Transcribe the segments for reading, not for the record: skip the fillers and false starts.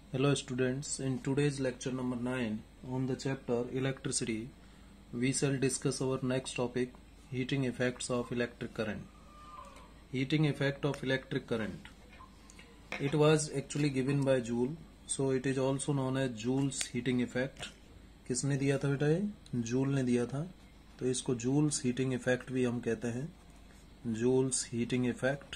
Hello students, in today's lecture number 9 on the chapter electricity, we shall discuss our next topic, heating effects of electric current. Heating effect of electric current. It was actually given by Joule, so it is also known as Joule's heating effect. किसने दिया था बेटा ये? Joule ने दिया था, तो इसको Joule's heating effect भी हम कहते हैं. Joule's heating effect.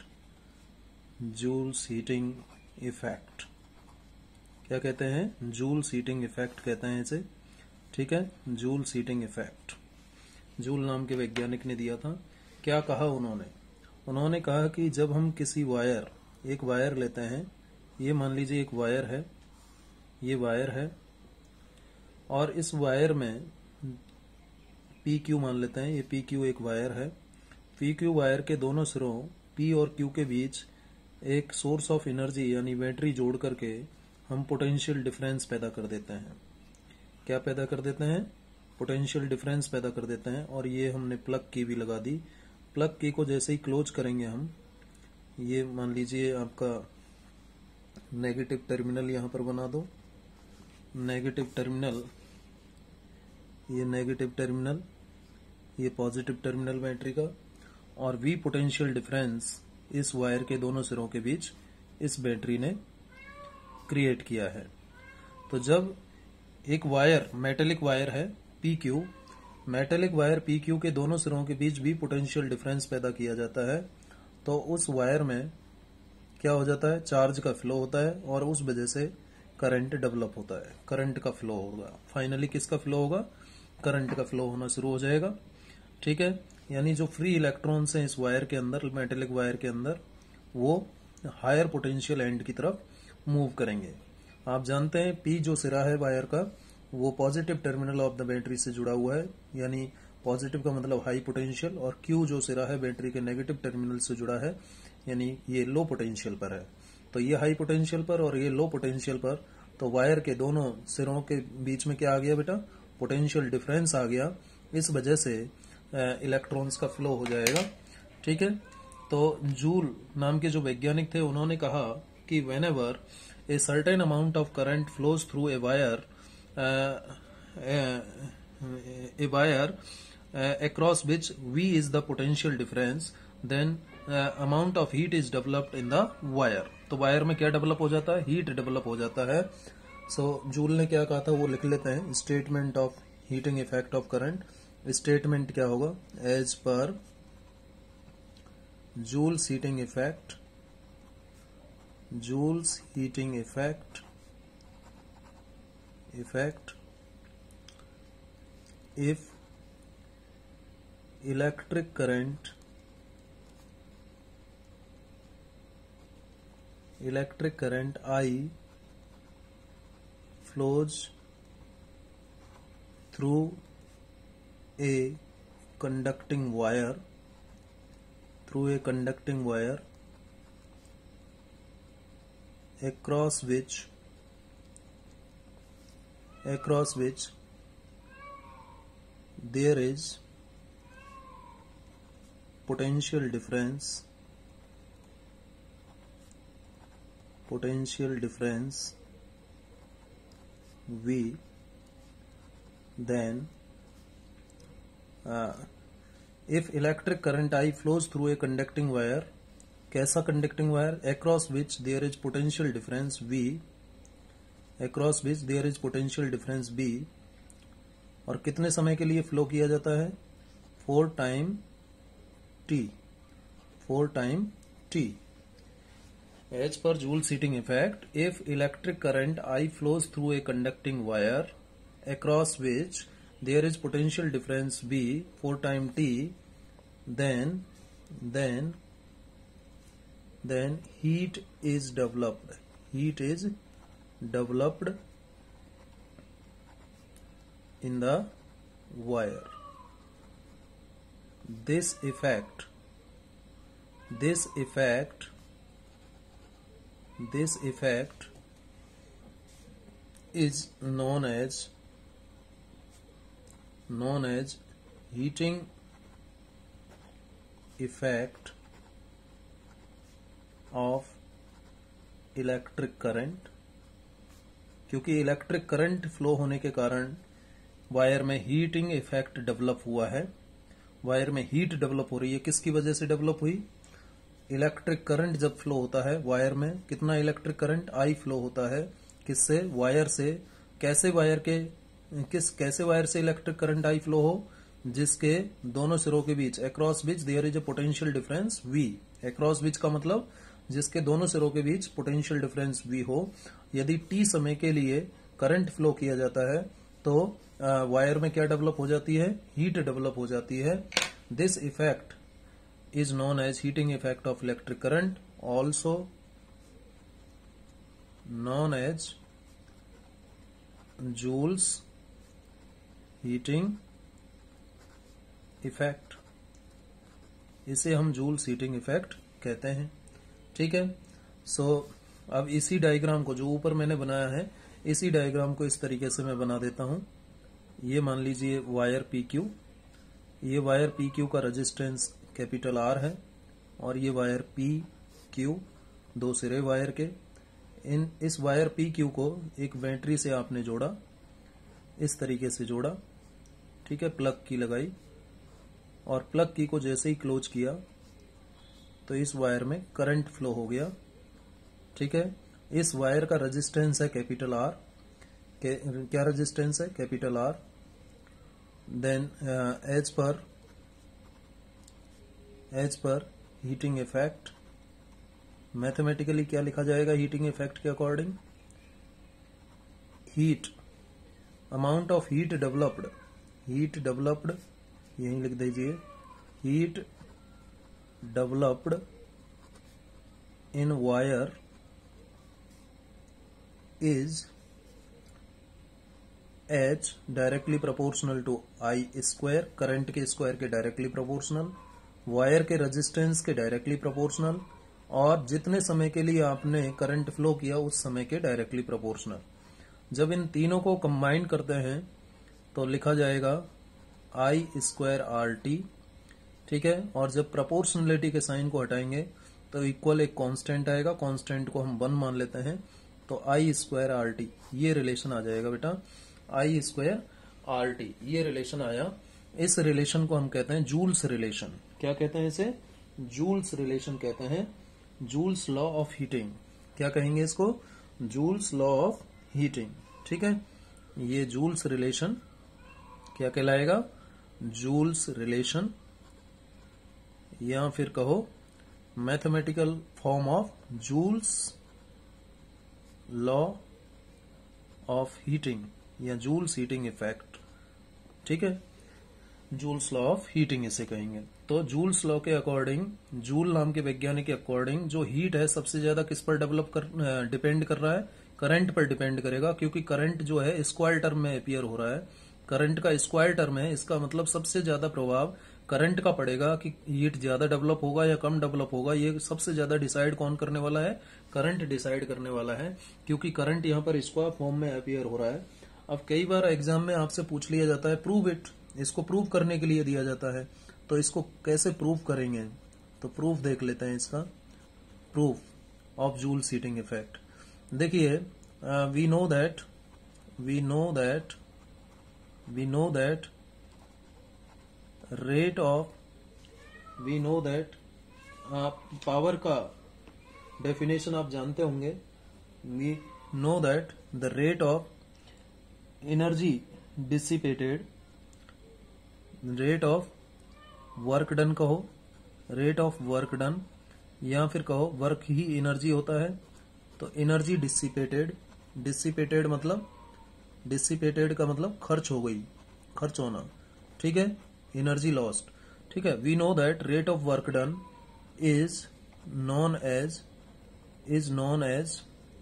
Joule's heating effect. क्या कहते हैं? जूल्स हीटिंग इफेक्ट कहते हैं इसे. ठीक है, जूल्स हीटिंग इफेक्ट जूल नाम के वैज्ञानिक ने दिया था. क्या कहा उन्होंने कहा कि जब हम किसी एक वायर लेते हैं, ये मान लीजिए एक वायर है, ये वायर है और इस वायर में पी क्यू मान लेते हैं, ये पी क्यू एक वायर है. पी क्यू वायर के दोनों सिरों पी और क्यू के बीच एक सोर्स ऑफ एनर्जी यानी बैटरी जोड़ करके हम पोटेंशियल डिफरेंस पैदा कर देते हैं. क्या पैदा कर देते हैं? पोटेंशियल डिफरेंस पैदा कर देते हैं. और ये हमने प्लग की भी लगा दी. प्लग की को जैसे ही क्लोज करेंगे हम, ये मान लीजिए आपका नेगेटिव टर्मिनल यहां पर बना दो. नेगेटिव टर्मिनल, ये नेगेटिव टर्मिनल, ये पॉजिटिव टर्मिनल बैटरी का, और वी पोटेंशियल डिफरेंस इस वायर के दोनों सिरों के बीच इस बैटरी ने क्रिएट किया है. तो जब एक वायर, मेटेलिक वायर है P Q, metallic wire P Q के दोनों सिरों के बीच भी पोटेंशियल डिफरेंस पैदा किया जाता है, तो उस वायर में क्या हो जाता है? चार्ज का फ्लो होता है और उस वजह से करंट डेवलप होता है. करंट का फ्लो होगा. फाइनली किसका फ्लो होगा? करंट का फ्लो होना शुरू हो जाएगा. ठीक है, यानी जो फ्री इलेक्ट्रॉन्स हैं इस वायर के अंदर, मेटेलिक वायर के अंदर, वो हायर पोटेंशियल एंड की तरफ मूव करेंगे. आप जानते हैं पी जो सिरा है वायर का, वो positive terminal of the battery से जुड़ा हुआ है, यानी पॉजिटिव का मतलब हाई पोटेंशियल, और क्यू जो सिरा है बैटरी के नेगेटिव टर्मिनल से जुड़ा है, यानी ये लो पोटेंशियल पर है. तो ये हाई पोटेंशियल पर और ये लो पोटेंशियल पर, तो वायर के दोनों सिरों के बीच में क्या आ गया बेटा? पोटेंशियल डिफरेंस आ गया. इस वजह से इलेक्ट्रॉन्स का फ्लो हो जाएगा. ठीक है, तो जूल नाम के जो वैज्ञानिक थे उन्होंने कहा कि whenever a certain amount of current flows through a wire, across which V is the potential difference, then amount of heat is developed in the wire. तो वायर में क्या डेवलप हो जाता है? हीट डेवलप हो जाता है. सो जूल ने क्या कहा था वो लिख लेते हैं. Statement of heating effect of current. Statement क्या होगा? As per Joule's heating effect, Joule's heating effect if electric current I flows through a conducting wire, across which there is potential difference V, then if electric current I flows through a conducting wire, कैसा conducting wire? across which there is potential difference V, और कितने समय के लिए flow किया जाता है? for time t. As per Joule's heating effect, if electric current I flows through a conducting wire across which there is potential difference V for time t, then heat is developed in the wire. This effect is known as heating effect of electric current, क्योंकि electric current flow होने के कारण wire में heating effect develop हुआ है। Wire में heat develop हो रही है, किसकी वजह से डेवलप हुई? इलेक्ट्रिक करंट जब फ्लो होता है वायर में, कितना इलेक्ट्रिक करंट आई फ्लो होता है, किससे? वायर से। कैसे वायर से इलेक्ट्रिक करंट आई फ्लो हो? जिसके दोनों सिरों के बीच across which there is a potential difference V। Across which का मतलब जिसके दोनों सिरों के बीच पोटेंशियल डिफरेंस V हो। यदि t समय के लिए करंट फ्लो किया जाता है तो वायर में क्या डेवलप हो जाती है? हीट डेवलप हो जाती है। This effect is known as heating effect of electric current, also known as Joule's heating effect। इसे हम जूल्स हीटिंग इफेक्ट कहते हैं। ठीक है। अब इसी डायग्राम को जो ऊपर मैंने बनाया है, इसी डायग्राम को इस तरीके से मैं बना देता हूं। ये मान लीजिए वायर PQ, ये वायर PQ का रेजिस्टेंस कैपिटल R है और ये वायर PQ, दो सिरे वायर के। इस वायर PQ को एक बैटरी से आपने जोड़ा, इस तरीके से जोड़ा। ठीक है, प्लग की लगाई और प्लग की को जैसे ही क्लोज किया तो इस वायर में करंट फ्लो हो गया। ठीक है, इस वायर का रेजिस्टेंस है कैपिटल R। क्या रेजिस्टेंस है? Capital R। Then as per heating effect, mathematically क्या लिखा जाएगा हीटिंग इफेक्ट के according? Heat, amount of heat developed, यही लिख दीजिए, heat developed in wire is H directly proportional to I square, current के स्क्वायर के डायरेक्टली प्रोपोर्शनल, वायर के रेजिस्टेंस के डायरेक्टली प्रोपोर्शनल, और जितने समय के लिए आपने करंट फ्लो किया उस समय के डायरेक्टली प्रोपोर्शनल। जब इन तीनों को कंबाइन करते हैं तो लिखा जाएगा I स्क्वायर RT। ठीक है, और जब प्रोपोर्शनलिटी के साइन को हटाएंगे तो इक्वल एक कांस्टेंट आएगा, कांस्टेंट को हम 1 मान लेते हैं, तो I स्क्वायर RT ये रिलेशन आ जाएगा बेटा, I स्क्वायर RT ये रिलेशन आया। इस रिलेशन को हम कहते हैं जूल्स रिलेशन। क्या कहते हैं इसे? जूल्स रिलेशन कहते हैं, जूल्स लॉ ऑफ हीटिंग। क्या कहेंगे इसको? Joule's law of heating. ठीक है, ये जूल्स रिलेशन क्या कहलाएगा? जूल्स रिलेशन, या फिर कहो mathematical form of Joule's law of heating या जूल्स हीटिंग इफेक्ट। ठीक है, जूल्स लॉ ऑफ हीटिंग इसे कहेंगे। तो जूल्स लॉ के अकॉर्डिंग, जूल नाम के वैज्ञानिक के अकॉर्डिंग, जो हीट है सबसे ज्यादा किस पर डिपेंड कर रहा है? करंट पर डिपेंड करेगा, क्योंकि करंट जो है स्क्वायर टर्म में अपीयर हो रहा है। करंट का स्क्वायर टर्म है, इसका मतलब सबसे ज्यादा प्रभाव करंट का पड़ेगा कि हीट ज्यादा डेवलप होगा या कम डेवलप होगा। ये सबसे ज्यादा डिसाइड कौन करने वाला है? करंट डिसाइड करने वाला है, क्योंकि करंट यहाँ पर स्क्वायर फॉर्म में अपीयर हो रहा है। अब कई बार एग्जाम में आपसे पूछ लिया जाता है प्रूव इट, इसको प्रूव करने के लिए दिया जाता है, तो इसको कैसे प्रूव करेंगे? तो प्रूफ देख लेते हैं इसका, proof of Joule's heating effect. देखिए, वी नो दैट पावर का डेफिनेशन आप जानते होंगे। We know that the rate of energy dissipated, rate of work done कहो, रेट ऑफ वर्क डन, या फिर कहो वर्क ही एनर्जी होता है। तो एनर्जी डिसिपेटेड मतलब, डिसिपेटेड का मतलब खर्च हो गई, खर्च होना। ठीक है, एनर्जी लॉस्ट। ठीक है, we know that rate of work done is known as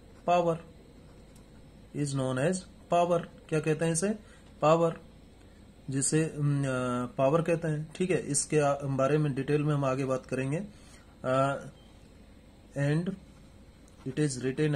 power. क्या कहते हैं इसे? पावर, जिसे पावर कहते हैं। ठीक है, इसके बारे में डिटेल में हम आगे बात करेंगे। And it is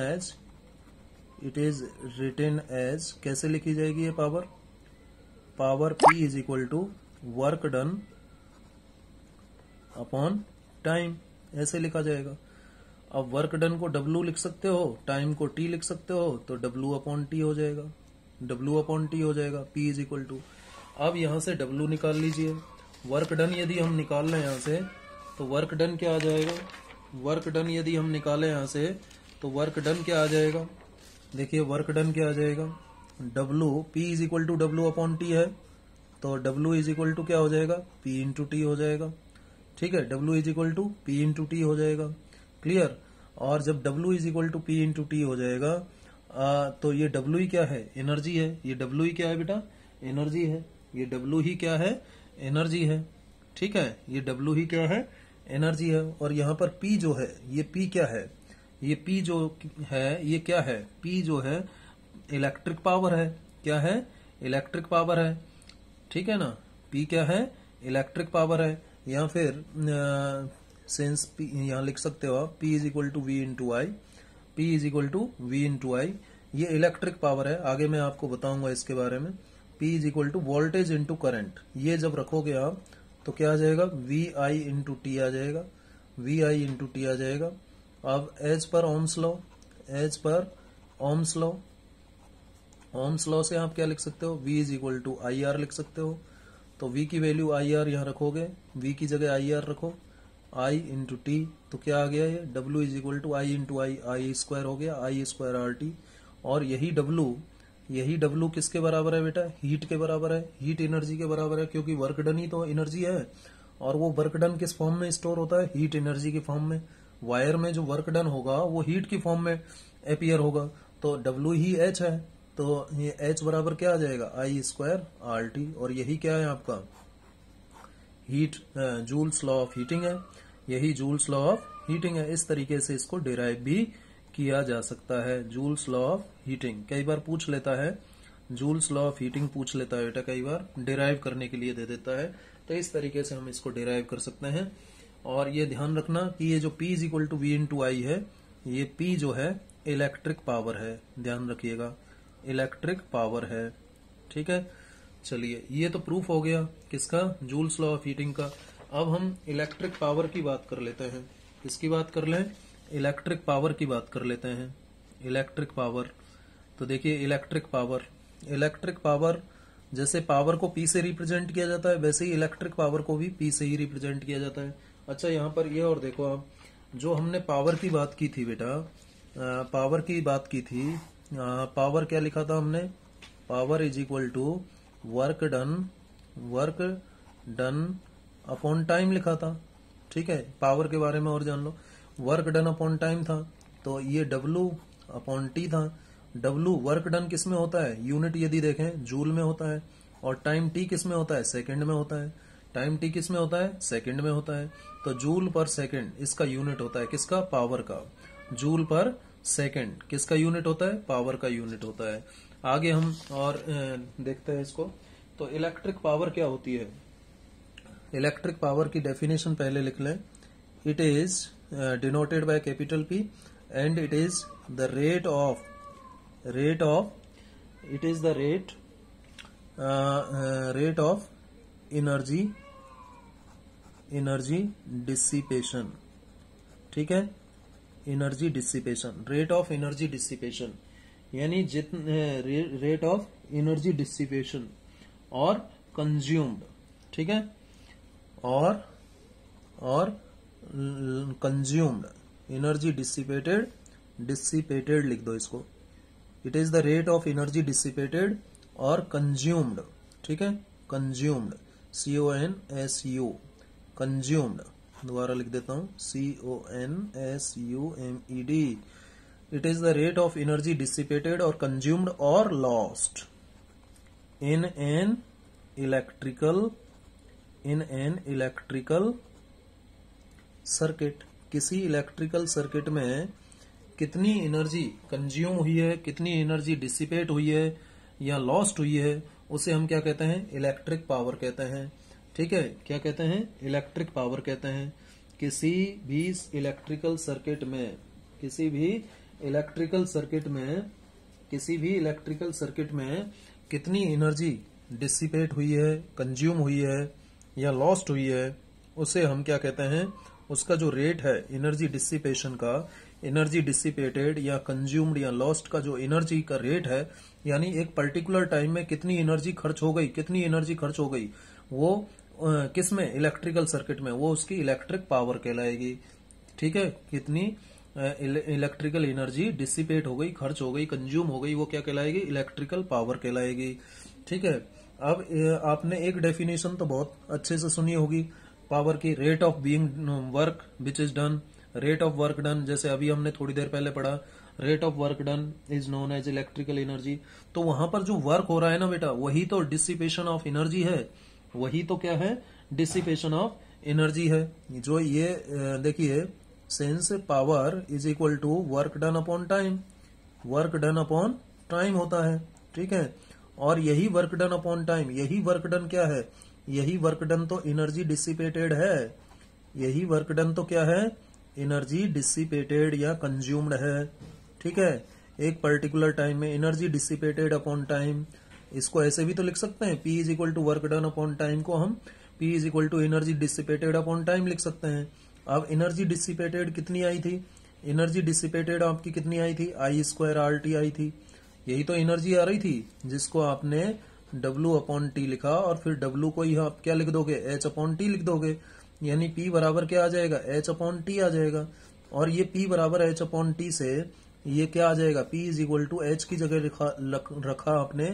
written as कैसे लिखी जाएगी ये power? Power P is equal to work done upon time, ऐसे लिखा जाएगा। अब वर्क डन को W लिख सकते हो, टाइम को T लिख सकते हो, तो W/T हो जाएगा, W/T हो जाएगा, P इज इक्वल टू। अब यहां से W निकाल लीजिए। वर्क डन यदि हम निकाल लें यहां से तो वर्क डन क्या आ जाएगा, वर्क डन यदि हम निकालें यहां से तो वर्क डन क्या आ जाएगा, देखिए वर्क डन क्या आ जाएगा, W P is equal to W/T है, तो W इज इक्वल टू क्या हो जाएगा, P इंटू टी हो जाएगा। ठीक है, W is equal to P into T हो जाएगा। क्लियर। और जब W is equal to P into T हो जाएगा तो ये W ही क्या है, एनर्जी है। ये W ही क्या है बेटा, एनर्जी है। ये W ही क्या है, एनर्जी है। ठीक है, ये W ही क्या है, एनर्जी है। और यहाँ पर P जो है, ये P क्या है, ये P जो है ये क्या है, P जो है इलेक्ट्रिक पावर है। क्या है, इलेक्ट्रिक पावर है। ठीक है ना, P क्या है, इलेक्ट्रिक पावर है। या फिर सिंस P यहाँ लिख सकते हो आप, P is equal to V into I, P is equal to V into I. ये इलेक्ट्रिक पावर है, आगे मैं आपको बताऊंगा इसके बारे में। P is equal to voltage into current. ये जब रखोगे आप तो क्या आ जाएगा, VI इंटू टी आ जाएगा, VI इंटू टी आ जाएगा। अब as per Ohm's law, as per Ohm's law, Ohm's law से आप क्या लिख सकते हो, V is equal to IR लिख सकते हो। तो V की वैल्यू IR यहाँ रखोगे, V की जगह IR रखो, I इंटू टी, तो क्या आ गया ये, W is equal to I into I square हो गया, I स्क्वायर RT। और यही W किसके बराबर है बेटा, हीट के बराबर है, हीट एनर्जी के बराबर है, क्योंकि वर्क डन ही तो एनर्जी है। और वो वर्क डन किस फॉर्म में स्टोर होता है, हीट एनर्जी के फॉर्म में। वायर में जो वर्क डन होगा वो हीट की फॉर्म में अपीयर होगा, तो W ही H है, तो ये H बराबर क्या आ जाएगा, I स्क्वायर RT। और यही क्या है आपका, heat, Joule's law of heating है, यही जूल्स लॉ ऑफ हीटिंग है। इस तरीके से इसको डिराइव भी किया जा सकता है, जूल्स लॉ ऑफ हीटिंग। कई बार पूछ लेता है, जूल्स लॉ ऑफ हीटिंग पूछ लेता है बेटा, कई बार डिराइव करने के लिए दे देता है। तो इस तरीके से हम इसको डिराइव कर सकते हैं। और ये ध्यान रखना कि ये जो P is equal to V into I है, ये P जो है इलेक्ट्रिक पावर है, ध्यान रखिएगा, इलेक्ट्रिक पावर है। ठीक है, चलिए ये तो प्रूफ हो गया किसका, जूल्स लॉ ऑफ हीटिंग का। अब हम इलेक्ट्रिक पावर की बात कर लेते हैं। किसकी बात कर लें, इलेक्ट्रिक पावर की बात कर लेते हैं। इलेक्ट्रिक पावर, तो देखिए इलेक्ट्रिक पावर जैसे पावर को P से रिप्रेजेंट किया जाता है, वैसे ही इलेक्ट्रिक पावर को भी P से ही रिप्रेजेंट किया जाता है। अच्छा, यहाँ पर ये और देखो आप, जो हमने पावर की बात की थी बेटा, पावर की बात की थी, पावर क्या लिखा था हमने, power is equal to work done upon time लिखा था। ठीक है, पावर के बारे में और जान लो, वर्क डन अपॉन टाइम था, तो ये W/T था। W वर्क डन किस में होता है, यूनिट यदि देखें जूल में होता है, और टाइम T किस में होता है, सेकंड में होता है। टाइम T किस में होता है, सेकंड में होता है। तो जूल पर सेकंड इसका यूनिट होता है, किसका, पावर का। जूल पर सेकंड किसका यूनिट होता है, पावर का यूनिट होता है। आगे हम और देखते हैं इसको। तो इलेक्ट्रिक पावर क्या होती है, इलेक्ट्रिक पावर की डेफिनेशन पहले लिख लें। It is denoted by capital P and it is the rate of energy dissipation. ठीक है, energy dissipation, rate of energy dissipation, यानी रेट ऑफ एनर्जी डिसिपेशन और कंज्यूम्ड। ठीक है, और कंज्यूम्ड, एनर्जी डिसिपेटेड लिख दो इसको। It is the rate of energy dissipated और कंज्यूम्ड। ठीक है, कंज्यूम्ड, CONSU, कंज्यूम्ड, दोबारा लिख देता हूं, CONSUMED। It is the rate of energy dissipated और कंज्यूम्ड और lost in an electrical circuit. किसी इलेक्ट्रिकल सर्किट में कितनी एनर्जी कंज्यूम हुई है, कितनी एनर्जी डिसिपेट हुई है या लॉस्ट हुई है, उसे हम क्या कहते हैं, इलेक्ट्रिक पावर कहते हैं। ठीक है, क्या कहते हैं, इलेक्ट्रिक पावर कहते हैं। किसी भी इलेक्ट्रिकल सर्किट में कितनी एनर्जी डिसिपेट हुई है, कंज्यूम हुई है या लॉस्ट हुई है, उसे हम क्या कहते हैं, उसका जो रेट है एनर्जी डिसिपेशन का, एनर्जी डिसिपेटेड या कंज्यूम्ड या लॉस्ट का जो एनर्जी का रेट है, यानी एक पर्टिकुलर टाइम में कितनी एनर्जी खर्च हो गई, कितनी एनर्जी खर्च हो गई, वो किसमें, इलेक्ट्रिकल सर्किट में, वो उसकी इलेक्ट्रिक पावर कहलाएगी। ठीक है, कितनी इलेक्ट्रिकल एनर्जी डिसिपेट हो गई, खर्च हो गई, कंज्यूम हो गई, वो क्या कहलाएगी, इलेक्ट्रिकल पावर कहलाएगी। ठीक है, अब आपने एक डेफिनेशन तो बहुत अच्छे से सुनी होगी पावर की, rate of being work which is done, rate of work done, जैसे अभी हमने थोड़ी देर पहले पढ़ा, rate of work done is known as electrical energy. तो वहां पर जो वर्क हो रहा है ना बेटा, वही तो डिसिपेशन ऑफ एनर्जी है, वही तो क्या है, डिसिपेशन ऑफ एनर्जी है। जो ये देखिए, since power is equal to work done upon time, work done upon time होता है। ठीक है, और यही वर्क डन अपॉन टाइम, यही वर्क डन क्या है, यही वर्क डन तो एनर्जी डिसिपेटेड है, यही वर्क डन तो क्या है, एनर्जी डिसिपेटेड या कंज्यूम्ड है। ठीक है, एक पर्टिकुलर टाइम में एनर्जी डिसिपेटेड अपॉन टाइम, इसको ऐसे भी तो लिख सकते हैं, P is equal to work done upon time को हम P is equal to energy dissipated upon time लिख सकते हैं। अब एनर्जी डिसिपेटेड कितनी आई थी, एनर्जी डिसिपेटेड आपकी कितनी आई थी, I²RT आई थी, यही तो एनर्जी आ रही थी, जिसको आपने W अपॉन टी लिखा, और फिर W को ही आप क्या लिख दोगे, H अपॉन टी लिख दोगे, यानी P बराबर क्या आ जाएगा, H अपॉन टी आ जाएगा। और ये P बराबर H अपॉन टी से ये क्या आ जाएगा, P is equal to H की जगह रखा आपने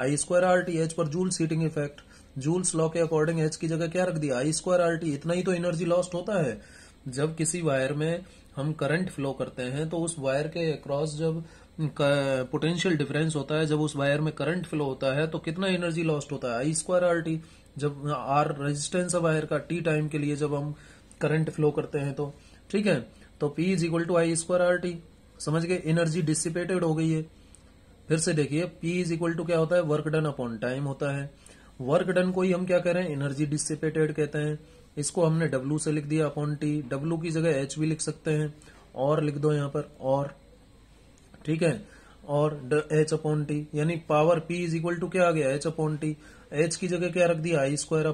I²RT, H पर Joule's heating effect, Joule's law के अकॉर्डिंग H की जगह क्या रख दिया, I²RT। इतना ही तो एनर्जी लॉस्ट होता है। जब किसी वायर में हम करंट फ्लो करते हैं तो उस वायर के अक्रॉस जब पोटेंशियल डिफरेंस होता है, जब उस वायर में करंट फ्लो होता है तो कितना एनर्जी लॉस्ट होता है, I²RT। जब R रेजिस्टेंस है वायर का, T टाइम के लिए जब हम करंट फ्लो करते हैं तो, ठीक है, तो P is equal to I²RT। समझ गए, एनर्जी डिसिपेटेड हो गई है। फिर से देखिए, P इज इक्वल टू क्या होता है, वर्क डन अपॉन टाइम होता है। वर्क डन को ही हम क्या कह रहे हैं, एनर्जी डिसिपेटेड कहते हैं। इसको हमने W से लिख दिया अपॉन टी, W की जगह H भी लिख सकते हैं, और लिख दो यहाँ पर, और ठीक है, और H अपॉन टी, यानी power P is equal to क्या आ गया, H अपॉन टी। H की जगह क्या रख दिया,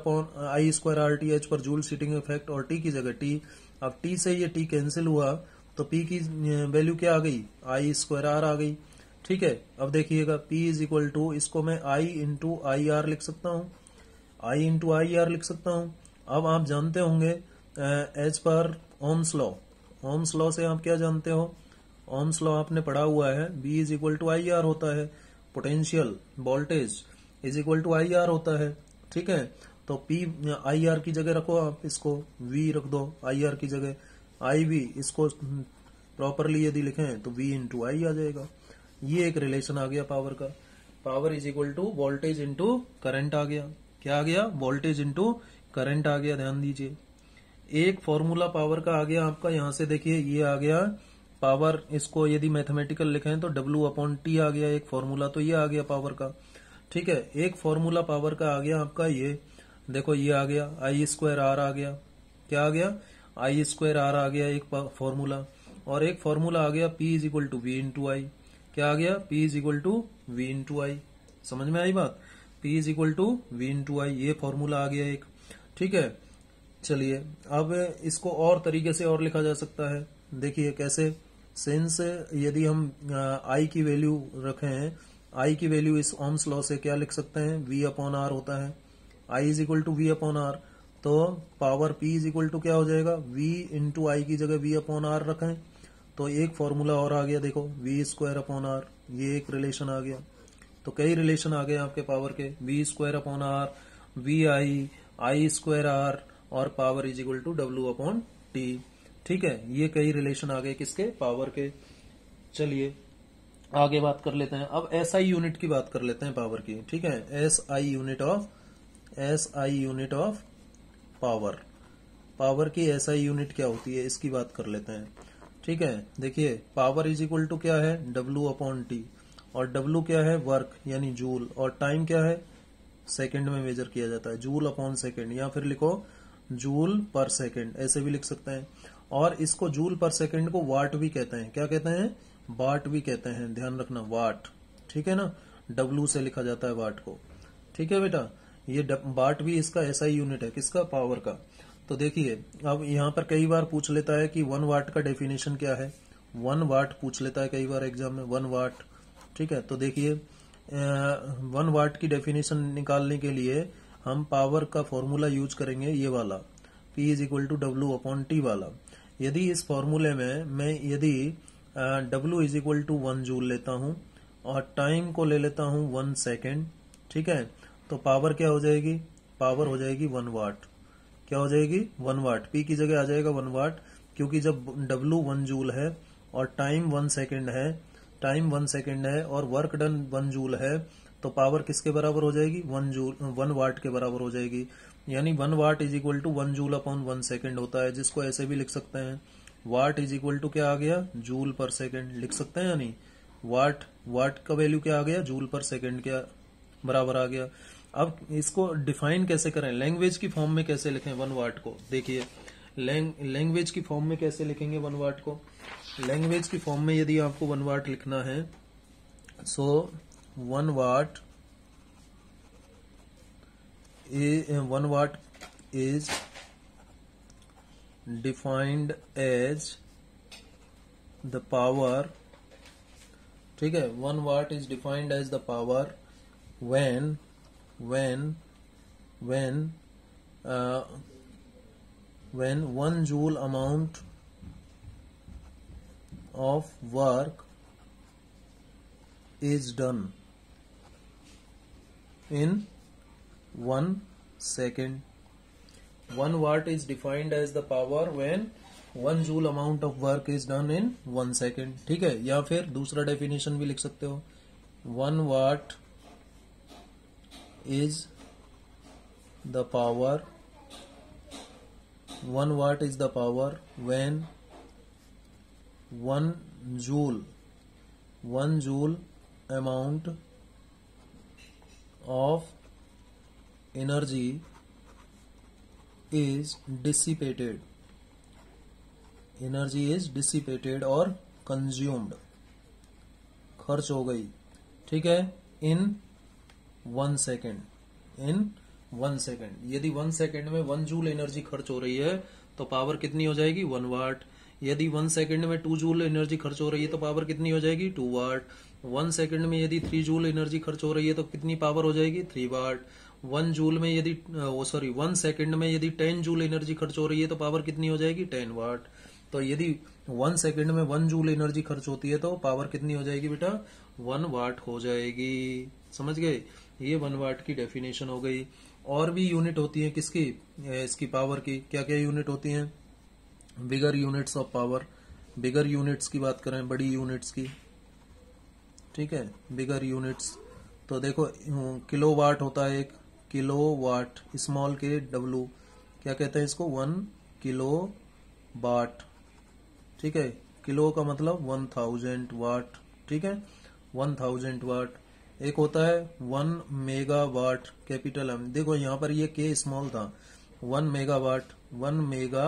I²RT, H पर जूल हीटिंग इफेक्ट, और T की जगह T। अब T से ये T कैंसिल हुआ तो P की वैल्यू क्या आ गई, I²R आ गई। ठीक है, अब देखिएगा, P इज इक्वल टू, इसको मैं I इंटू IR लिख सकता हूँ, I इंटू IR लिख सकता हूँ। अब आप जानते होंगे as per Ohm's law, Ohm's law से आप क्या जानते हो, ओम्स लॉ आपने पढ़ा हुआ है, B is equal to IR होता है, potential voltage is equal to IR होता है। ठीक है, तो P IR की जगह रखो, आप इसको V रख दो IR की जगह, IV, इसको प्रॉपरली यदि लिखें तो V इंटू I आ जाएगा। ये एक रिलेशन आ गया पावर का, power is equal to voltage into current आ गया। क्या आ गया, वोल्टेज इंटू करंट आ गया। ध्यान दीजिए, एक फॉर्मूला पावर का आ गया आपका, यहां से देखिए ये आ गया पावर, इसको यदि मैथमेटिकल लिखें तो W अपॉन टी आ गया एक फॉर्मूला, तो ये आ गया पावर का। ठीक है, एक फॉर्मूला पावर का आ गया आपका, ये देखो ये आ गया I²R आ गया। क्या आ गया, I²R आ गया एक फॉर्मूला, और एक फॉर्मूला आ गया P is equal to V into I. क्या आ गया, P is equal to V into I. समझ में आई बात, P is equal to V into I, ये फॉर्मूला आ गया एक। ठीक है, चलिए अब इसको और तरीके से और लिखा जा सकता है। देखिए कैसे, सिंस यदि हम I की वैल्यू रखें, I की वैल्यू इस ओम्स लॉ से क्या लिख सकते हैं, V अपॉन R होता है, I is equal to V upon R। तो power P is equal to क्या हो जाएगा, V इंटू आई की जगह V अपॉन R रखें, तो एक फॉर्मूला और आ गया, देखो V² अपॉन R, ये एक रिलेशन आ गया। तो कई रिलेशन आ गए आपके पावर के, V² upon R, VI, I²R, और power is equal to W upon T. ठीक है, ये कई रिलेशन आ गए किसके, पावर के। चलिए आगे बात कर लेते हैं, अब SI यूनिट की बात कर लेते हैं पावर की। ठीक है, SI unit of power, power की SI यूनिट क्या होती है, इसकी बात कर लेते हैं। ठीक है, देखिए पावर इज इक्वल टू क्या है, W अपॉन टी, और W क्या है, वर्क यानी जूल, और टाइम क्या है, सेकंड में मेजर किया जाता है, जूल अपॉन सेकंड, या फिर लिखो जूल पर सेकंड, ऐसे भी लिख सकते हैं। और इसको जूल पर सेकंड को वाट भी कहते हैं, क्या कहते हैं, वाट भी कहते हैं, ध्यान रखना, वाट। ठीक है ना, W से लिखा जाता है वाट को। ठीक है बेटा, ये वाट भी इसका SI यूनिट है, किसका, पावर का। तो देखिए अब यहाँ पर कई बार पूछ लेता है कि 1 वाट का डेफिनेशन क्या है। 1 वाट पूछ लेता है कई बार एग्जाम में, 1 वाट। ठीक है, तो देखिए 1 वाट की डेफिनेशन निकालने के लिए हम पावर का फॉर्मूला यूज करेंगे, ये वाला P is equal to W upon T वाला। यदि इस फॉर्मूले में मैं यदि W is equal to 1 joule लेता हूं और टाइम को ले लेता हूं 1 सेकेंड, ठीक है, तो पावर क्या हो जाएगी? पावर हो जाएगी 1 वाट। क्या हो जाएगी? 1 वाट। P की जगह आ जाएगा 1 वाट, क्योंकि जब W 1 जूल है और टाइम 1 सेकेंड है, टाइम 1 सेकेंड है और वर्क डन 1 जूल है, तो पावर किसके बराबर हो जाएगी? 1 वाट के बराबर हो जाएगी। यानी 1 watt is equal to 1 joule upon 1 second होता है, जिसको ऐसे भी लिख सकते हैं, वाट इज इक्वल टू क्या आ गया? जूल पर सेकेंड लिख सकते हैं। यानी वाट का वैल्यू क्या आ गया? जूल पर सेकेंड के बराबर आ गया। अब इसको डिफाइन कैसे करें, लैंग्वेज की फॉर्म में कैसे लिखें 1 वाट को? देखिए लैंग्वेज की फॉर्म में कैसे लिखेंगे 1 वाट को? लैंग्वेज की फॉर्म में यदि आपको 1 वाट लिखना है, so 1 watt is defined as the power, ठीक है, 1 watt is defined as the power when 1 joule amount of work is done in 1 second. 1 watt is defined as the power when 1 joule amount of work is done in 1 second. ठीक है, या फिर दूसरा definition भी लिख सकते हो, 1 watt is the power, 1 watt is the power when 1 joule amount of energy is dissipated, energy is dissipated और कंज्यूम्ड, खर्च हो गई, ठीक है, इन 1 सेकेंड, इन 1 सेकेंड। यदि 1 सेकेंड में 1 जूल एनर्जी खर्च हो रही है तो पावर कितनी हो जाएगी? 1 वाट। यदि 1 सेकेंड में 2 जूल एनर्जी खर्च हो रही है तो पावर कितनी हो जाएगी? 2 वाट। 1 सेकेंड में यदि 3 जूल एनर्जी खर्च हो रही है तो कितनी पावर हो जाएगी? 3 वाट। 1 जूल में यदि 1 सेकेंड में यदि 10 जूल एनर्जी खर्च हो रही है तो पावर कितनी हो जाएगी? 10 वाट। तो यदि 1 सेकेंड में 1 जूल एनर्जी खर्च होती है तो पावर कितनी हो जाएगी बेटा? 1 वाट हो जाएगी। समझ गए? ये 1 वाट की डेफिनेशन हो गई। और भी यूनिट होती है किसकी? इसकी पावर की। क्या क्या यूनिट होती हैं? Bigger units of power. Bigger units की बात करें, बड़ी यूनिट्स की, ठीक है, बिगर यूनिट्स। तो देखो किलो वाट होता है एक, kilo watt, small K W, क्या कहते हैं इसको? 1 किलो वाट, ठीक है, किलो का मतलब 1000 वाट, ठीक है, 1000 वाट। एक होता है 1 मेगा वाट, कैपिटल एम। देखो यहां पर ये के स्मॉल था, 1 मेगा वाट, 1 मेगा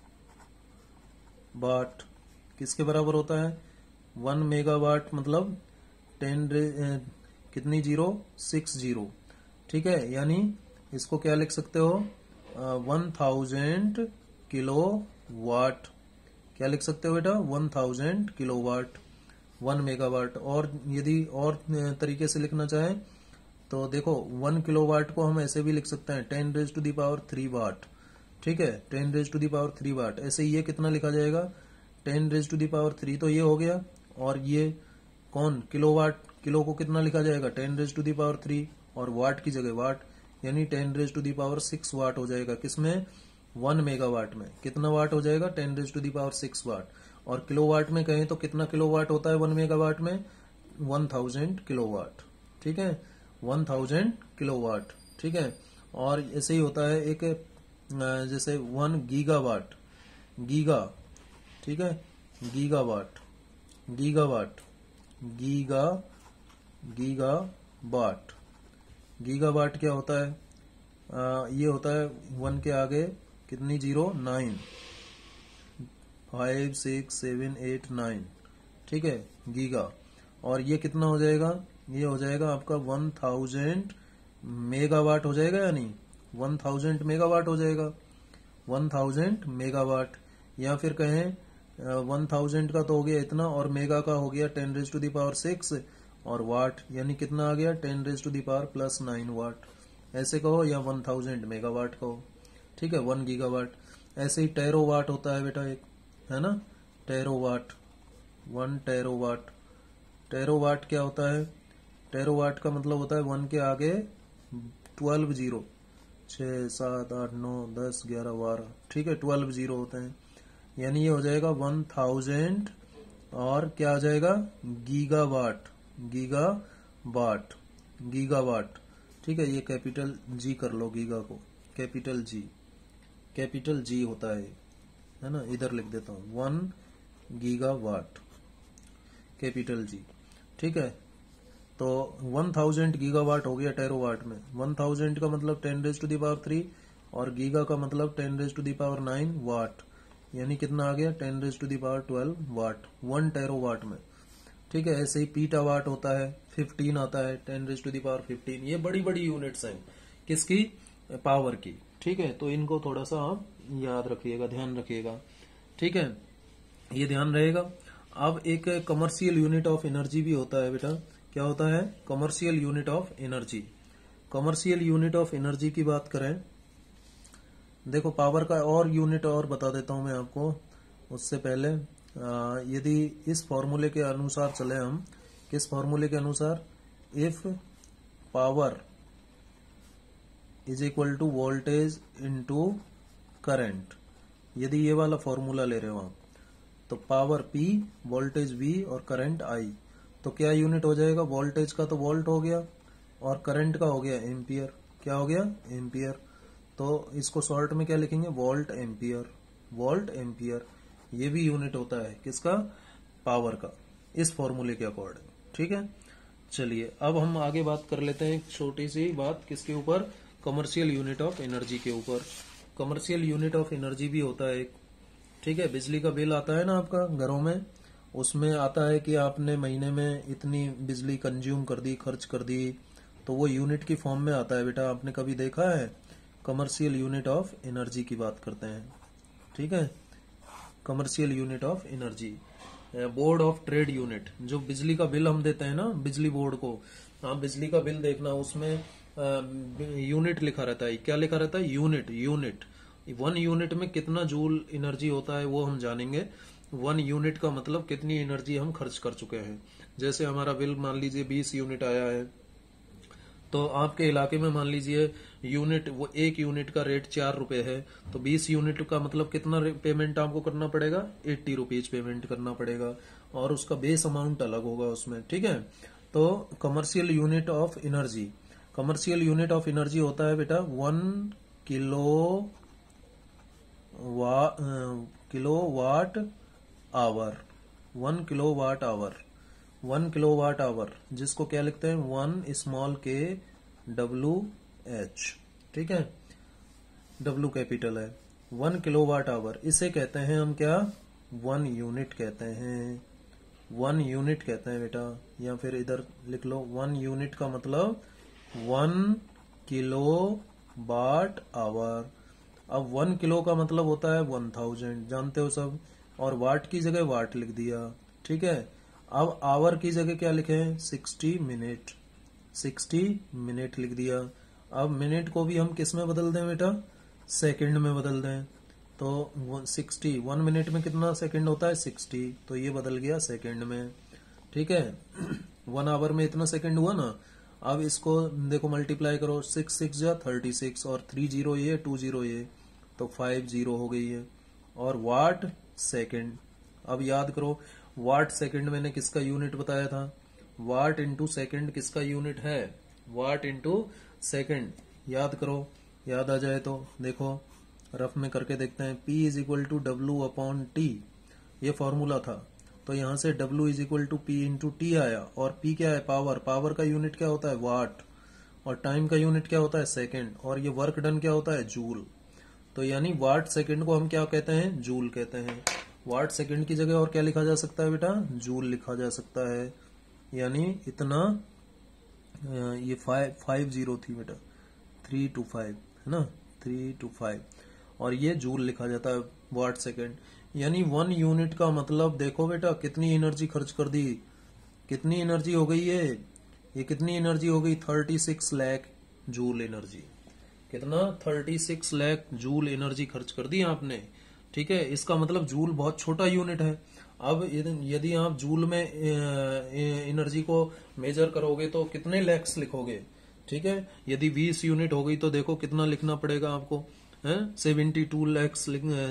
वाट किसके बराबर होता है? 1 मेगा वाट मतलब 10 कितनी जीरो? 6 जीरो, ठीक है, यानी इसको क्या लिख सकते हो? 1000 किलो वाट। क्या लिख सकते हो बेटा? 1000 किलोवाट, 1 मेगावाट। और यदि और तरीके से लिखना चाहें तो देखो 1 किलोवाट को हम ऐसे भी लिख सकते हैं 10⁻³ वाट, ठीक है, 10⁻³ वाट। ऐसे ये कितना लिखा जाएगा? 10⁻³ तो ये हो गया, और ये कौन? किलोवाट, किलो को कितना लिखा जाएगा? 10⁻³ और वाट की जगह वाट, यानी 10⁻6 वाट हो जाएगा। किसमें? 1 मेगावाट में। कितना वाट हो जाएगा? 10⁻6 वाट। और किलोवाट में कहें तो कितना किलोवाट होता है 1 मेगावाट में? 1000 किलोवाट, ठीक है, 1000 किलोवाट, ठीक है। और ऐसे ही होता है एक जैसे 1 गीगावाट, गीगा, ठीक है, गीगावाट, गीगावाट, गीगावाट। गीगावाट क्या होता है? ये होता है 1 के आगे कितनी जीरो? 9, 5 6 7 8 9, ठीक है, गीगा। और ये कितना हो जाएगा? ये हो जाएगा आपका 1000 मेगावाट हो जाएगा, यानी 1000 मेगावाट हो जाएगा। 1000 मेगावाट, या फिर कहें 1000 का तो हो गया इतना, और मेगा का हो गया 10⁻6, और वाट यानी कितना आ गया 10⁻+9 वाट, ऐसे कहो, या 1000 मेगावाट कहो, ठीक है, 1 गीगावाट। ऐसे ही टेरोवाट होता है बेटा एक, है ना, टेरोवाट, 1 टेरोवाट। टेरोवाट क्या होता है? टेरोवाट का मतलब होता है 1 के आगे 12 जीरो, 6 7 8 9 10 11 12, ठीक है, 12 जीरो होते हैं, यानी ये हो जाएगा 1000, और क्या आ जाएगा गीगावाट, गीगावाट, गीगावाट, ठीक है। ये कैपिटल जी कर लो, गीगा को कैपिटल जी, कैपिटल जी होता है ना, इधर लिख देता हूं 1 गीगावाट, कैपिटल जी, ठीक है। तो 1000 गीगावाट हो गया टेरोवाट में। 1000 का मतलब 10⁻3, और गीगा का मतलब 10⁻9 वाट, यानी कितना आ गया 10⁻12 वाट 1 टेरोवाट में, ठीक है। ऐसे ही पीटावाट होता है, 15 आता है, 10⁻15। ये बड़ी बड़ी यूनिट्स हैं किसकी? पावर की, ठीक है। तो इनको थोड़ा सा आप याद रखिएगा, ध्यान रखिएगा, ठीक है, ये ध्यान रहेगा। अब एक कमर्शियल यूनिट ऑफ एनर्जी भी होता है बेटा। क्या होता है? Commercial unit of energy. Commercial unit of energy की बात करें, देखो पावर का और यूनिट और बता देता हूं मैं आपको, उससे पहले यदि इस फॉर्मूले के अनुसार चले हम, किस फॉर्मूले के अनुसार? If power is equal to voltage into current, यदि ये वाला फॉर्मूला ले रहे हो आप, तो पावर P, वोल्टेज V और करंट I, तो क्या यूनिट हो जाएगा? वोल्टेज का तो वोल्ट हो गया, और करंट का हो गया एम्पियर। क्या हो गया? एम्पियर। तो इसको शॉर्ट में क्या लिखेंगे? Volt ampere, volt ampere. ये भी यूनिट होता है किसका? पावर का, इस फॉर्मूले के अकॉर्डिंग, ठीक है। चलिए अब हम आगे बात कर लेते हैं, एक छोटी सी बात किसके ऊपर? कमर्शियल यूनिट ऑफ एनर्जी के ऊपर। कमर्शियल यूनिट ऑफ एनर्जी भी होता है एक, ठीक है। बिजली का बिल आता है ना आपका घरों में, उसमें आता है कि आपने महीने में इतनी बिजली कंज्यूम कर दी, खर्च कर दी, तो वो यूनिट की फॉर्म में आता है बेटा। आपने कभी देखा है? कमर्शियल यूनिट ऑफ एनर्जी की बात करते हैं, ठीक है। Commercial unit of energy, board of trade unit, जो बिजली का बिल हम देते हैं ना बिजली बोर्ड को, आप बिजली का बिल देखना, उसमें यूनिट लिखा रहता है। क्या लिखा रहता है? यूनिट। यूनिट 1 यूनिट में कितना जूल एनर्जी होता है वो हम जानेंगे। 1 यूनिट का मतलब कितनी एनर्जी हम खर्च कर चुके हैं। जैसे हमारा बिल मान लीजिए 20 यूनिट आया है, तो आपके इलाके में मान लीजिए यूनिट, वो 1 यूनिट का रेट 4 रुपए है, तो 20 यूनिट का मतलब कितना पेमेंट आपको करना पड़ेगा? 80 रुपीज पेमेंट करना पड़ेगा, और उसका बेस अमाउंट अलग होगा उसमें, ठीक है। तो commercial unit of energy, commercial unit of energy होता है बेटा 1 kilowatt hour, 1 kilowatt hour, 1 kilowatt hour, जिसको क्या लिखते हैं? 1 स्मॉल के WH, ठीक है, W कैपिटल है। 1 किलोवाट आवर, इसे कहते हैं हम क्या? 1 यूनिट कहते हैं, 1 यूनिट कहते हैं बेटा। या फिर इधर लिख लो, 1 यूनिट का मतलब 1 किलोवाट आवर। अब 1 किलो का मतलब होता है 1000, जानते हो सब, और वाट की जगह वाट लिख दिया, ठीक है। अब आवर की जगह क्या लिखे? 60 मिनट, 60 मिनट लिख दिया। अब मिनट को भी हम किस में बदल दें बेटा? सेकंड में बदल दें, तो 60, 1 मिनट में कितना सेकंड होता है? 60, तो ये बदल गया सेकंड में, ठीक है। 1 आवर में इतना सेकंड हुआ ना। अब इसको देखो मल्टीप्लाई करो, 6 6 जा 36, और 3 जीरो ये 2 जीरो ये, तो 5 जीरो हो गई है। और वाट सेकंड, अब याद करो वाट सेकंड मैंने किसका यूनिट बताया था? वाट इंटू सेकंड किसका यूनिट है? वाट इंटू सेकंड, याद करो, याद आ जाए तो देखो रफ में करके देखते हैं। P is equal to W upon T, ये फॉर्मूला था, तो यहां से W is equal to P into T आया, और P क्या है? पावर, पावर का यूनिट क्या होता है? वाट, और टाइम का यूनिट क्या होता है? सेकंड, और ये वर्क डन क्या होता है? जूल। तो यानी वाट सेकंड को हम क्या कहते हैं? जूल कहते हैं। वाट सेकंड की जगह और क्या लिखा जा सकता है बेटा? जूल लिखा जा सकता है। यानी इतना, ये 5 जीरो थी बेटा, 3 to 5 है ना, 3 to 5, और ये जूल लिखा जाता है वाट सेकेंड। यानी 1 यूनिट का मतलब देखो बेटा कितनी एनर्जी खर्च कर दी, कितनी एनर्जी हो गई ये कितनी एनर्जी हो गई 36 लाख जूल एनर्जी। कितना 36 लाख जूल एनर्जी खर्च कर दी आपने। ठीक है, इसका मतलब जूल बहुत छोटा यूनिट है। अब यदि आप जूल में एनर्जी को मेजर करोगे तो कितने लैक्स लिखोगे। ठीक है, यदि 20 यूनिट हो गई तो देखो कितना लिखना पड़ेगा आपको, 72 लैक्स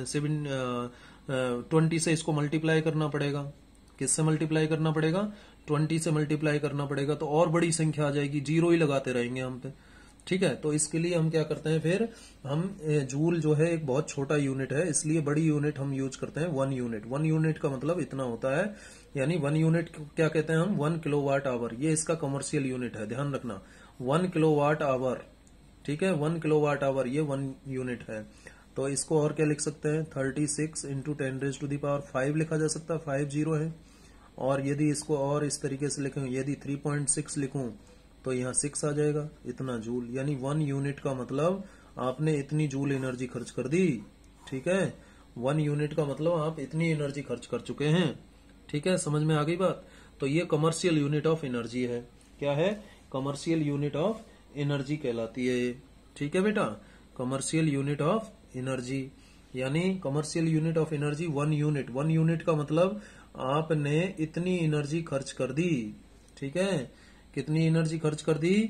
20 से इसको मल्टीप्लाई करना पड़ेगा। किससे मल्टीप्लाई करना पड़ेगा, 20 से मल्टीप्लाई करना पड़ेगा, तो और बड़ी संख्या आ जाएगी, जीरो ही लगाते रहेंगे हम पे। ठीक है, तो इसके लिए हम क्या करते हैं, फिर हम जूल जो है एक बहुत छोटा यूनिट है, इसलिए बड़ी यूनिट हम यूज करते हैं 1 यूनिट। 1 यूनिट का मतलब इतना होता है, यानी 1 यूनिट क्या कहते हैं हम, 1 किलोवाट आवर। ये इसका कमर्शियल यूनिट है, ध्यान रखना 1 किलोवाट आवर। ठीक है, 1 किलोवाट आवर ये 1 यूनिट है। तो इसको और क्या लिख सकते हैं, 36 इंटू 10⁵ लिखा जा सकता है, 5 जीरो है। और यदि इसको और इस तरीके से लिखें, यदि 3.6 लिखूं तो यहाँ 6 आ जाएगा, इतना जूल। यानी 1 यूनिट का मतलब आपने इतनी जूल एनर्जी खर्च कर दी। ठीक है, 1 यूनिट का मतलब आप इतनी एनर्जी खर्च कर चुके हैं। ठीक है, समझ में आ गई बात। तो ये कमर्शियल यूनिट ऑफ एनर्जी है। क्या है, कमर्शियल यूनिट ऑफ एनर्जी कहलाती है ये। ठीक है बेटा, कमर्शियल यूनिट ऑफ एनर्जी, यानी commercial unit of energy 1 unit. 1 unit का मतलब आपने इतनी एनर्जी खर्च कर दी। ठीक है, कितनी एनर्जी खर्च कर दी,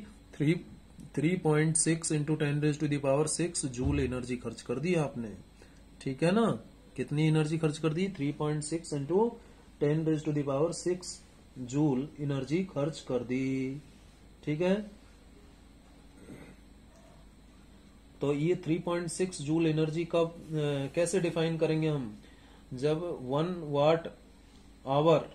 3.6 इंटू 10⁶ जूल एनर्जी खर्च कर दी आपने। ठीक है ना, कितनी एनर्जी खर्च कर दी, 3.6 इंटू 10⁶ जूल एनर्जी खर्च कर दी। ठीक है, तो ये 3.6 जूल एनर्जी कब कैसे डिफाइन करेंगे हम, जब 1 वाट आवर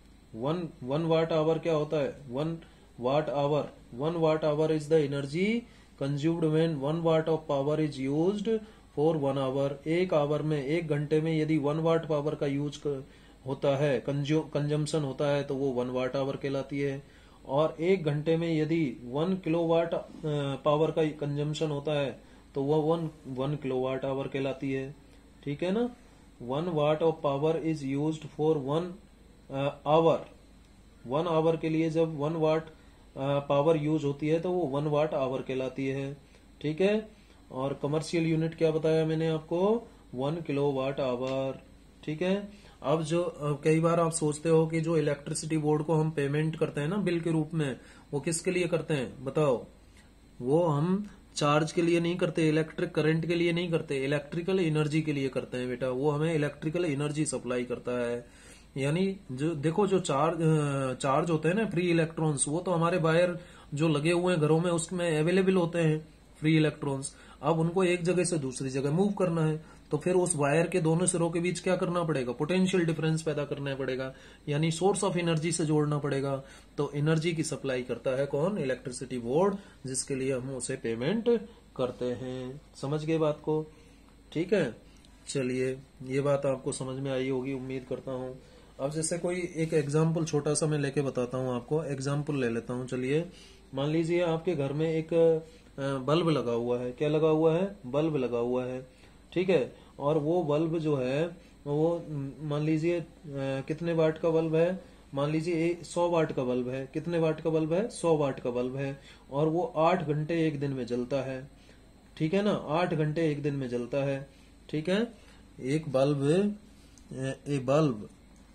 1 वाट आवर क्या होता है, 1 watt hour is the energy consumed when 1 watt of power is used for 1 hour. एक आवर में, एक घंटे में यदि 1 वाट पावर का यूज होता है, कंजम्पशन होता है, तो वो 1 वाट आवर कहलाती है। और एक घंटे में यदि 1 किलोवाट पावर का कंजम्पशन होता है तो वो 1 किलोवाट आवर कहलाती है। ठीक है ना, 1 watt of power is used for 1 hour. 1 hour के लिए जब 1 वाट पावर यूज होती है तो वो 1 वाट आवर कहलाती है। ठीक है, और कमर्शियल यूनिट क्या बताया मैंने आपको, 1 किलोवाट आवर। ठीक है, अब कई बार आप सोचते हो कि जो इलेक्ट्रिसिटी बोर्ड को हम पेमेंट करते हैं ना बिल के रूप में, वो किसके लिए करते हैं बताओ, वो हम चार्ज के लिए नहीं करते, इलेक्ट्रिक करंट के लिए नहीं करते, इलेक्ट्रिकल एनर्जी के लिए करते हैं बेटा। वो हमें इलेक्ट्रिकल एनर्जी सप्लाई करता है। यानी जो देखो, जो चार्ज होते हैं ना फ्री इलेक्ट्रॉन्स, वो तो हमारे वायर जो लगे हुए हैं घरों में उसमें अवेलेबल होते हैं फ्री इलेक्ट्रॉन्स। अब उनको एक जगह से दूसरी जगह मूव करना है, तो फिर उस वायर के दोनों सिरों के बीच क्या करना पड़ेगा, पोटेंशियल डिफरेंस पैदा करना पड़ेगा, यानी सोर्स ऑफ एनर्जी से जोड़ना पड़ेगा। तो एनर्जी की सप्लाई करता है कौन, इलेक्ट्रिसिटी बोर्ड, जिसके लिए हम उसे पेमेंट करते हैं। समझ गए बात को। ठीक है, चलिए ये बात आपको समझ में आई होगी उम्मीद करता हूँ। अब जैसे कोई एक एग्जाम्पल छोटा सा मैं लेके बताता हूँ आपको, एग्जाम्पल ले लेता हूँ। चलिए मान लीजिए आपके घर में एक बल्ब लगा हुआ है। क्या लगा हुआ है, बल्ब लगा हुआ है। ठीक है, और वो बल्ब जो है वो मान लीजिए कितने वाट का बल्ब है, मान लीजिए 100 वाट का बल्ब है। कितने वाट का बल्ब है, 100 वाट का बल्ब है, और वो 8 घंटे एक दिन में जलता है। ठीक है ना, 8 घंटे एक दिन में जलता है। ठीक है, एक bulb, a bulb,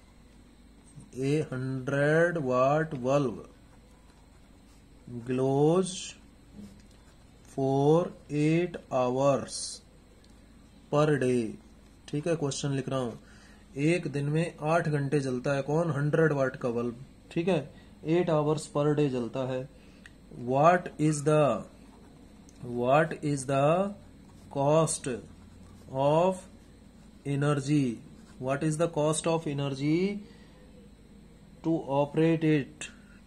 a 100 watt bulb glows for 8 hours per day। ठीक है, क्वेश्चन लिख रहा हूं, एक दिन में 8 घंटे जलता है कौन, 100 वाट का बल्ब। ठीक है, 8 आवर्स पर डे जलता है। What is the cost of energy, what is the cost of energy to operate it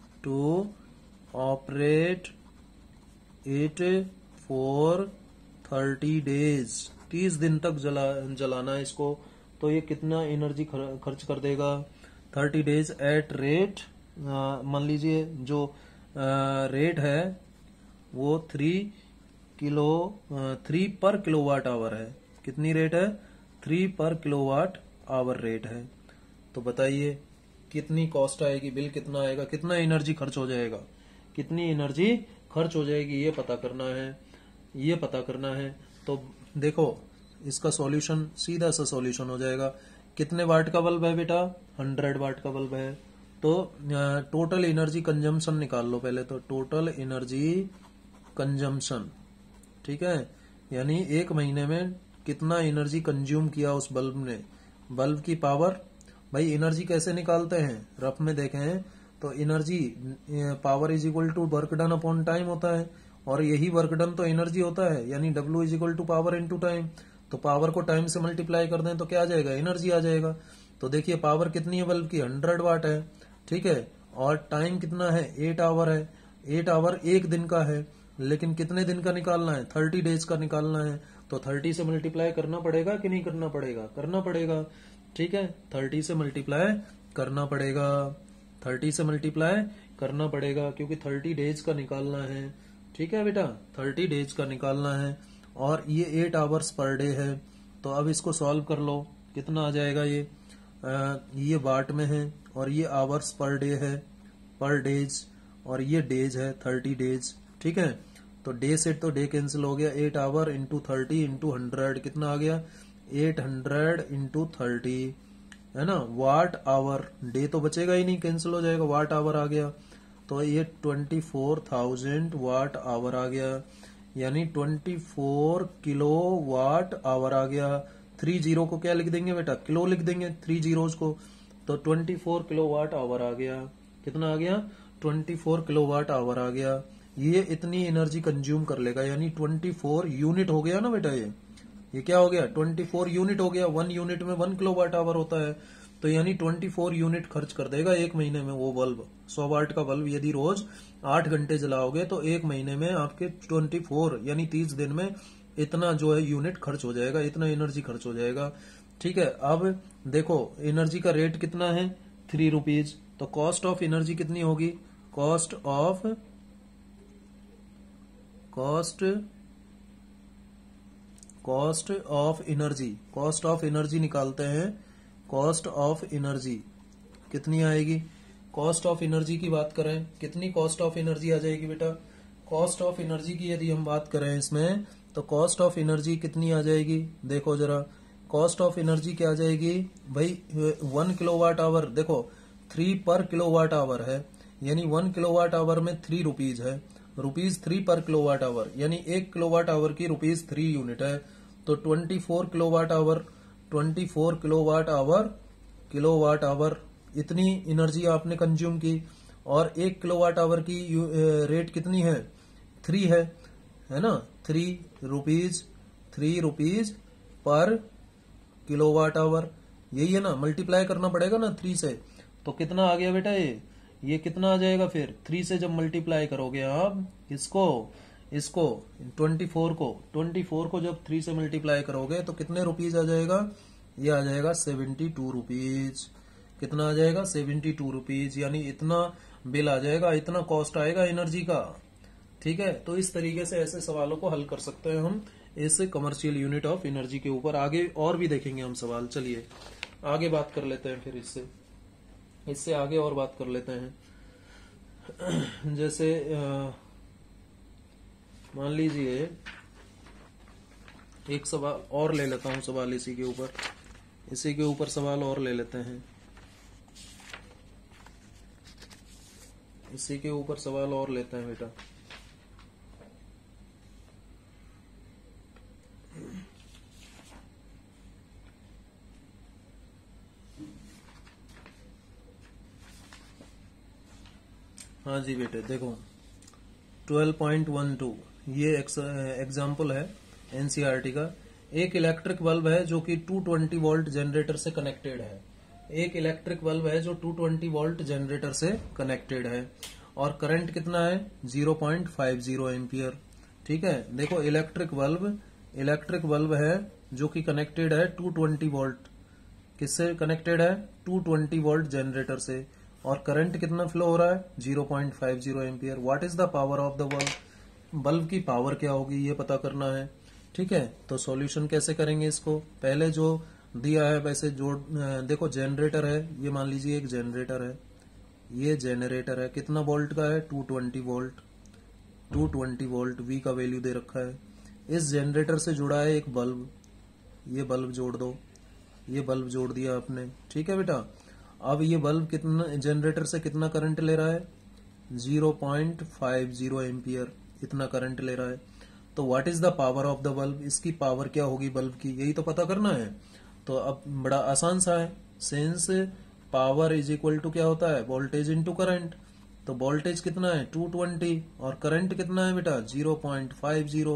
for 30 days। 30 दिन तक जलाना है इसको, तो ये कितना एनर्जी खर्च कर देगा, 30 डेज एट रेट, मान लीजिए जो रेट है वो 3 पर किलोवाट आवर है। कितनी रेट है? 3 पर किलोवाट आवर रेट है। तो बताइए कितनी कॉस्ट आएगी, बिल कितना आएगा, कितना एनर्जी खर्च हो जाएगा, कितनी एनर्जी खर्च हो जाएगी, ये पता करना है, ये पता करना है। तो देखो इसका सॉल्यूशन सीधा सा सॉल्यूशन हो जाएगा। कितने वाट का बल्ब है बेटा? 100 वाट का बल्ब है। तो टोटल एनर्जी कंजम्पशन निकाल लो पहले। तो टोटल एनर्जी कंजम्पशन, ठीक है, यानी एक महीने में कितना एनर्जी कंज्यूम किया उस बल्ब ने। बल्ब की पावर, भाई एनर्जी कैसे निकालते हैं, रफ में देखें तो energy power is equal to work done upon time होता है, और यही वर्क डन तो एनर्जी होता है, यानी W is equal to power into time. तो पावर को टाइम से मल्टीप्लाई कर दें तो क्या आ जाएगा? एनर्जी आ जाएगा। तो देखिए पावर कितनी है बल्ब की? 100 वाट है, ठीक है, और टाइम कितना है? 8 आवर है। 8 आवर एक दिन का है, लेकिन कितने दिन का निकालना है? 30 डेज का निकालना है। तो 30 से मल्टीप्लाई करना पड़ेगा कि नहीं करना पड़ेगा? करना पड़ेगा, ठीक है, 30 से मल्टीप्लाई करना पड़ेगा, 30 से मल्टीप्लाई करना पड़ेगा, क्योंकि 30 डेज का निकालना है, ठीक है बेटा, 30 डेज का निकालना है, और ये 8 आवर्स पर डे है। तो अब इसको सॉल्व कर लो, कितना आ जाएगा ये वाट में है, और ये आवर्स पर डे है, पर डेज, और ये डेज है 30 डेज, ठीक है। तो डे से तो डे कैंसिल हो गया, 8 आवर इंटू 30 इंटू 100 कितना आ गया? 800 इंटू 30, है ना। वाट आवर, डे तो बचेगा ही नहीं, कैंसिल हो जाएगा, वाट आवर आ गया। तो ये 24,000 वाट आवर आ गया, यानी 24 किलो वाट आवर आ गया। 30 को क्या लिख देंगे बेटा? किलो लिख देंगे 3 जीरोज को। तो 24 किलो वाट आवर आ गया। कितना आ गया? 24 किलो वाट आवर आ गया। ये इतनी एनर्जी कंज्यूम कर लेगा, यानी 24 यूनिट हो गया ना बेटा। ये क्या हो गया? 24 यूनिट हो गया। 1 यूनिट में 1 किलो वाट आवर होता है, तो यानी 24 यूनिट खर्च कर देगा एक महीने में वो बल्ब। 100 वाट का बल्ब यदि रोज 8 घंटे जलाओगे तो एक महीने में आपके 24 यानी 30 दिन में इतना जो है यूनिट खर्च हो जाएगा, इतना एनर्जी खर्च हो जाएगा, ठीक है। अब देखो एनर्जी का रेट कितना है? 3 रुपीज। तो कॉस्ट ऑफ एनर्जी कितनी होगी? कॉस्ट ऑफ एनर्जी निकालते हैं। कॉस्ट ऑफ एनर्जी कितनी आएगी? कॉस्ट ऑफ एनर्जी की बात करें, कितनी कॉस्ट ऑफ एनर्जी आ जाएगी बेटा? कॉस्ट ऑफ एनर्जी की यदि हम बात करें इसमें, तो कॉस्ट ऑफ एनर्जी कितनी आ जाएगी? देखो जरा, कॉस्ट ऑफ एनर्जी क्या आ जाएगी भाई? 1 किलोवाट आवर, देखो 3 पर किलोवाट आवर है, यानी 1 किलोवाट आवर में 3 रुपीज है, ₹3 पर किलोवाट आवर, यानी 1 किलोवाट आवर की ₹3 यूनिट है। तो 24 किलोवाट आवर इतनी एनर्जी आपने कंज्यूम की, और 1 किलोवाट आवर की रेट कितनी है? 3 है ना। 3 रुपीज पर किलोवाट आवर, यही है ना। मल्टीप्लाई करना पड़ेगा ना 3 से। तो कितना आ गया बेटा? ये कितना आ जाएगा फिर? 3 से जब मल्टीप्लाई करोगे आप इसको 24 को जब 3 से मल्टीप्लाई करोगे तो कितने रुपीज आ जाएगा? ये आ जाएगा 72 रुपीज। कितना आ जाएगा? 72 रुपीज, यानी इतना बिल आ जाएगा, इतना कॉस्ट आएगा एनर्जी का, ठीक है। तो इस तरीके से ऐसे सवालों को हल कर सकते हैं हम इस कमर्शियल यूनिट ऑफ एनर्जी के ऊपर। आगे और भी देखेंगे हम सवाल, चलिए आगे बात कर लेते हैं। फिर इससे आगे और बात कर लेते हैं। जैसे मान लीजिए एक सवाल और ले लेता हूं, सवाल इसी के ऊपर सवाल और ले लेते हैं। इसी के ऊपर सवाल और लेते हैं बेटा। हाँ जी बेटे, देखो 12.12 ये एग्जाम्पल है एनसीईआरटी का। एक इलेक्ट्रिक बल्ब है जो कि 220 वोल्ट जनरेटर से कनेक्टेड है। एक इलेक्ट्रिक बल्ब है जो 220 वोल्ट जनरेटर से कनेक्टेड है, और करंट कितना है? 0.50 एम्पियर, ठीक है। देखो इलेक्ट्रिक बल्ब है जो कि कनेक्टेड है 220 वोल्ट, किससे कनेक्टेड है? 220 वोल्ट जनरेटर से, और करंट कितना फ्लो हो रहा है? 0.50 ampere. What is the power of the bulb? Bulb की पावर क्या होगी ये पता करना है। ठीक है, तो सॉल्यूशन कैसे करेंगे इसको, पहले जो दिया है वैसे जोड़, देखो जनरेटर है, ये मान लीजिए एक जनरेटर है, ये जनरेटर है, कितना वोल्ट का है, 220 वोल्ट, 220 वोल्ट, वी का वैल्यू दे रखा है। इस जनरेटर से जुड़ा है एक बल्ब, ये बल्ब जोड़ दो, ये बल्ब जोड़ दिया आपने, ठीक है बेटा। अब ये बल्ब कितना, जनरेटर से कितना करंट ले रहा है, 0.50 एम्पियर, इतना करंट ले रहा है। तो what is the power of the bulb, इसकी पावर क्या होगी बल्ब की, यही तो पता करना है। तो अब बड़ा आसान सा है, since power is equal to क्या होता है, वोल्टेज इंटू करंट। तो वोल्टेज कितना है 220 और करंट कितना है बेटा 0.50,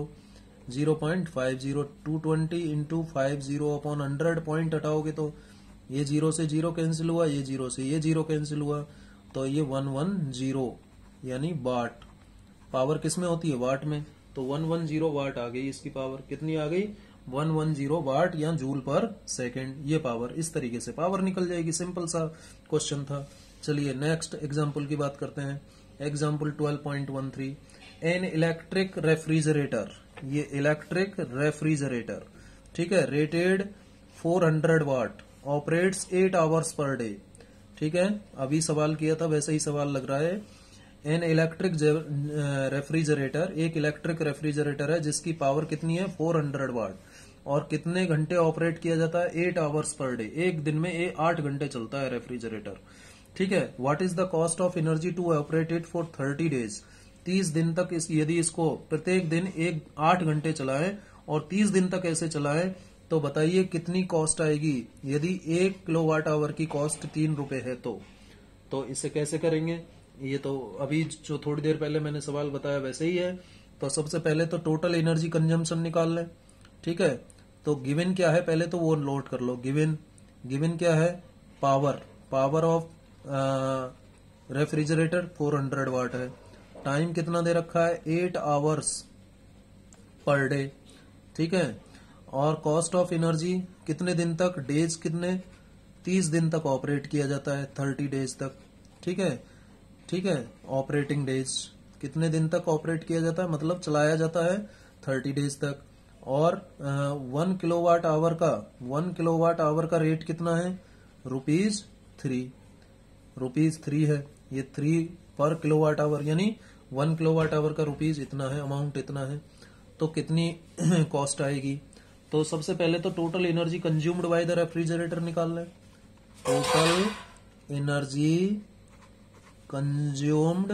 0.50, 220 इंटू 50 अपॉन 100, पॉइंट हटाओगे तो ये 0 से 0 कैंसिल हुआ, ये 0 से ये 0 कैंसिल हुआ, तो ये 110 यानी वाट। पावर किस में होती है, वाट में। तो 110 वाट आ गई, इसकी पावर कितनी आ गई 110 वाट या जूल पर सेकेंड, ये पावर, इस तरीके से पावर निकल जाएगी। सिंपल सा क्वेश्चन था। चलिए नेक्स्ट एग्जाम्पल की बात करते हैं। एग्जाम्पल 12.13, एन इलेक्ट्रिक रेफ्रिजरेटर, ये इलेक्ट्रिक रेफ्रिजरेटर, ठीक है, rated 400 watt, operates 8 hours per day, ठीक है। अभी सवाल किया था वैसे ही सवाल लग रहा है। एन इलेक्ट्रिक रेफ्रिजरेटर, एक इलेक्ट्रिक रेफ्रिजरेटर है जिसकी पावर कितनी है 400 वाट, और कितने घंटे ऑपरेट किया जाता है 8 आवर्स पर डे, एक दिन में 8 घंटे चलता है रेफ्रिजरेटर, ठीक है। What is the cost of energy to operate it for 30 days, 30 दिन तक यदि इसको प्रत्येक दिन 8 घंटे चलाएं और 30 दिन तक ऐसे चलाएं, तो बताइए कितनी कॉस्ट आएगी। यदि 1 किलोवाट आवर की कॉस्ट 3 रुपए है तो इसे कैसे करेंगे, ये तो अभी जो थोड़ी देर पहले मैंने सवाल बताया वैसे ही है। तो सबसे पहले तो टोटल एनर्जी कंजम्पशन निकाल लें, ठीक है। तो गिवन क्या है पहले तो वो नोट कर लो, गिवन क्या है, पावर ऑफ रेफ्रिजरेटर 400 वाट है, टाइम कितना दे रखा है 8 आवर्स पर डे, ठीक है। और कॉस्ट ऑफ एनर्जी कितने दिन तक, डेज कितने 30 दिन तक ऑपरेट किया जाता है, 30 डेज तक, ठीक है, ठीक है। ऑपरेटिंग डेज कितने दिन तक ऑपरेट किया जाता है, मतलब चलाया जाता है 30 डेज तक। और 1 किलोवाट आवर का रेट कितना है, ₹3 है, ये 3 पर किलोवाट आवर, यानी 1 किलोवाट आवर का रुपीज इतना है, अमाउंट इतना है। तो कितनी कॉस्ट आएगी, तो सबसे पहले तो total energy consumed by the refrigerator निकाल लें। Total energy consumed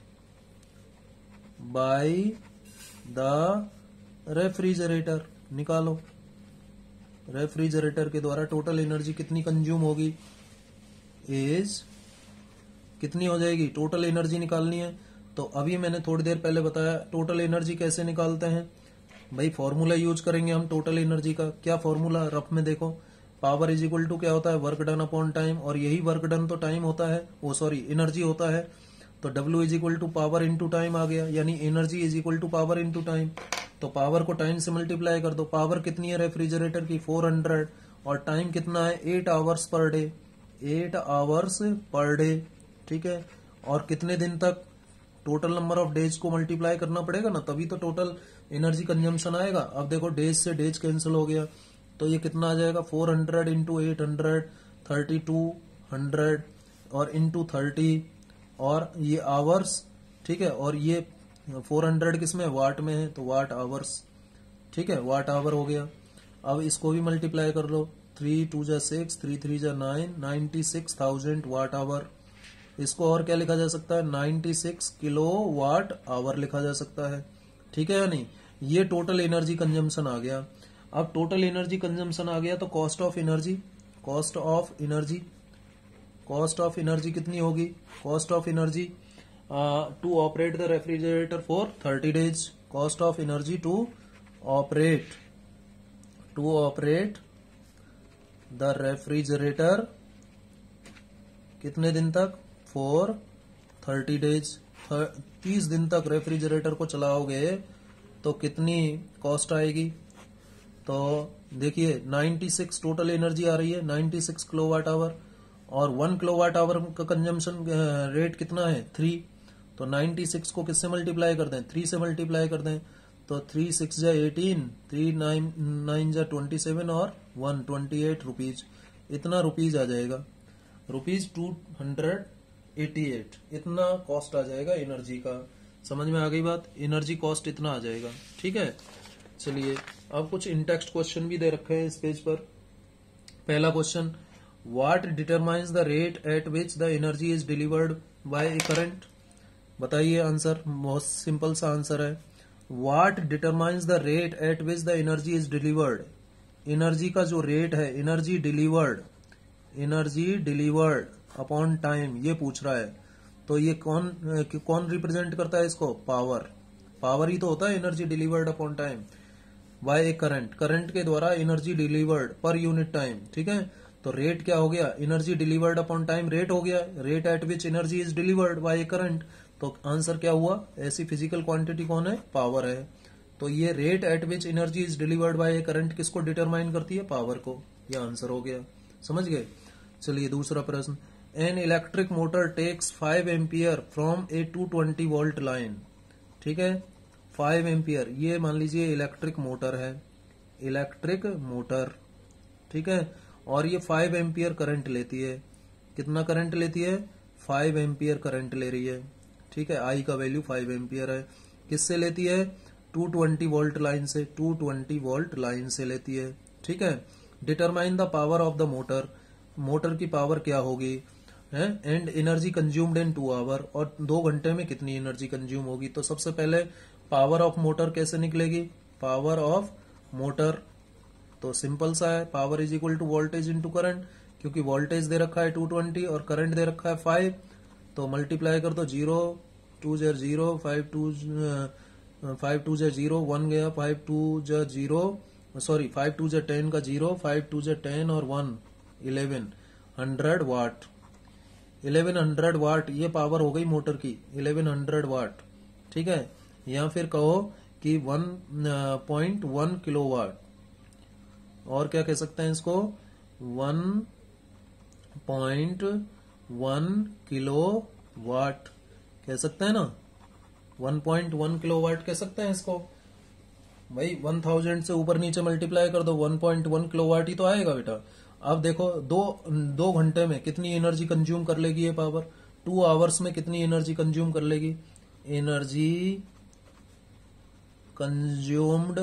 by the refrigerator निकालो, रेफ्रिजरेटर के द्वारा टोटल एनर्जी कितनी कंज्यूम होगी, इज कितनी हो जाएगी, टोटल एनर्जी निकालनी है। तो अभी मैंने थोड़ी देर पहले बताया टोटल एनर्जी कैसे निकालते हैं, भाई फॉर्मूला यूज करेंगे हम टोटल एनर्जी का। क्या फॉर्मूला, रफ में देखो, पावर इज इक्वल टू क्या होता है, वर्क डन अपॉन टाइम, और यही वर्क डन तो टाइम होता है, एनर्जी होता है। तो W is equal to power into time आ गया, यानी energy is equal to power into time. तो पावर को टाइम से मल्टीप्लाई कर दो, पावर कितनी है रेफ्रिजरेटर की 400, और टाइम कितना है 8 hours per day, 8 hours per day, ठीक है। और कितने दिन तक, टोटल नंबर ऑफ डेज को मल्टीप्लाई करना पड़ेगा ना, तभी तो टोटल एनर्जी कंजम्पशन आएगा। अब देखो डेज से डेज कैंसिल हो गया, तो ये कितना आ जाएगा 400 इंटू 800, 3200 और इंटू 30, और ये आवर्स, ठीक है। और ये 400 किस में, वाट में है, तो वाट आवर्स, ठीक है, वाट आवर हो गया। अब इसको भी मल्टीप्लाई कर लो, 3 2 जा 6, 3 3 जा 9, 96,000 वाट आवर। इसको और क्या लिखा जा सकता है, 96 किलो वाट आवर लिखा जा सकता है, ठीक है या नहीं। ये टोटल एनर्जी कंजम्पशन आ गया। अब टोटल एनर्जी कंजम्पशन आ गया तो कॉस्ट ऑफ एनर्जी कितनी होगी, cost of energy to operate the refrigerator for 30 days, cost of energy to operate the refrigerator कितने दिन तक, फॉर 30 डेज, 30 दिन तक रेफ्रिजरेटर को चलाओगे तो कितनी कॉस्ट आएगी। तो देखिए 96 टोटल एनर्जी आ रही है, 96 किलोवाट आवर, और 1 किलोवाट आवर का कंजम्पशन रेट कितना है 3, तो 96 को किससे मल्टीप्लाई कर दें, 3 से मल्टीप्लाई कर दें, तो 3 6 जा 18, 3 9 जा 27 और 1 28 रुपीज, इतना रुपीज आ जाएगा, रुपीज 288, इतना कॉस्ट आ जाएगा एनर्जी का। समझ में आ गई बात, एनर्जी कॉस्ट इतना आ जाएगा। ठीक है, चलिए अब कुछ इन टेक्स्ट क्वेश्चन भी दे रखे हैं इस पेज पर। पहला question, what determines the rate at which the energy is delivered by a current. बताइए आंसर, बहुत सिंपल सा आंसर है। What determines the rate at which the energy is delivered, energy का जो रेट है, एनर्जी डिलीवर्ड अपॉन टाइम, ये पूछ रहा है। तो ये कौन रिप्रेजेंट करता है इसको, पावर ही तो होता है energy delivered upon time by a current के द्वारा energy delivered per unit time. ठीक है, तो रेट क्या हो गया, energy delivered upon time rate हो गया, rate at which energy is delivered by a current. तो आंसर क्या हुआ, ऐसी फिजिकल क्वांटिटी कौन है, पावर है। तो ये rate at which energy is delivered by a current किसको डिटरमाइन करती है, पावर को। ये आंसर हो गया, समझ गए। चलिए दूसरा प्रश्न, an electric motor takes 5 ampere from a 220 volt line. ठीक है, 5 एम्पियर, ये मान लीजिए इलेक्ट्रिक मोटर है, इलेक्ट्रिक मोटर। ठीक है, और ये 5 एम्पियर करंट लेती है। कितना करंट लेती है, 5 एम्पियर करंट ले रही है। ठीक है, आई का वैल्यू 5 एम्पियर है। किससे लेती है, 220 वोल्ट लाइन से, 220 वोल्ट लाइन से लेती है। ठीक है, determine the power of the motor, motor की पावर क्या होगी है, and energy consumed in 2 hour, और 2 घंटे में कितनी एनर्जी कंज्यूम होगी। तो सबसे पहले पावर ऑफ मोटर कैसे निकलेगी, पावर ऑफ मोटर तो सिंपल सा है, power is equal to voltage into current, क्योंकि वोल्टेज दे रखा है 220 और करंट दे रखा है 5, तो मल्टीप्लाई कर दो, 0 2 जा 0, 5 2 जा 0, 1 गया, 5 2 जा 0, सॉरी 5 2 जा 10 का 0, 5 2 जा 10 और 1 1100 वाट, 1100 वाट ये पावर हो गई मोटर की, 1100 वाट। ठीक है, या फिर कहो कि 1.1 किलोवाट, और क्या कह सकते हैं इसको, 1.1 किलोवाट कह सकते हैं ना, 1.1 किलोवाट कह सकते हैं इसको। भाई 1000 से ऊपर नीचे मल्टीप्लाई कर दो, 1.1 किलोवाट ही तो आएगा बेटा। अब देखो दो घंटे में कितनी एनर्जी कंज्यूम कर लेगी ये पावर, 2 आवर्स में कितनी एनर्जी कंज्यूम कर लेगी, energy consumed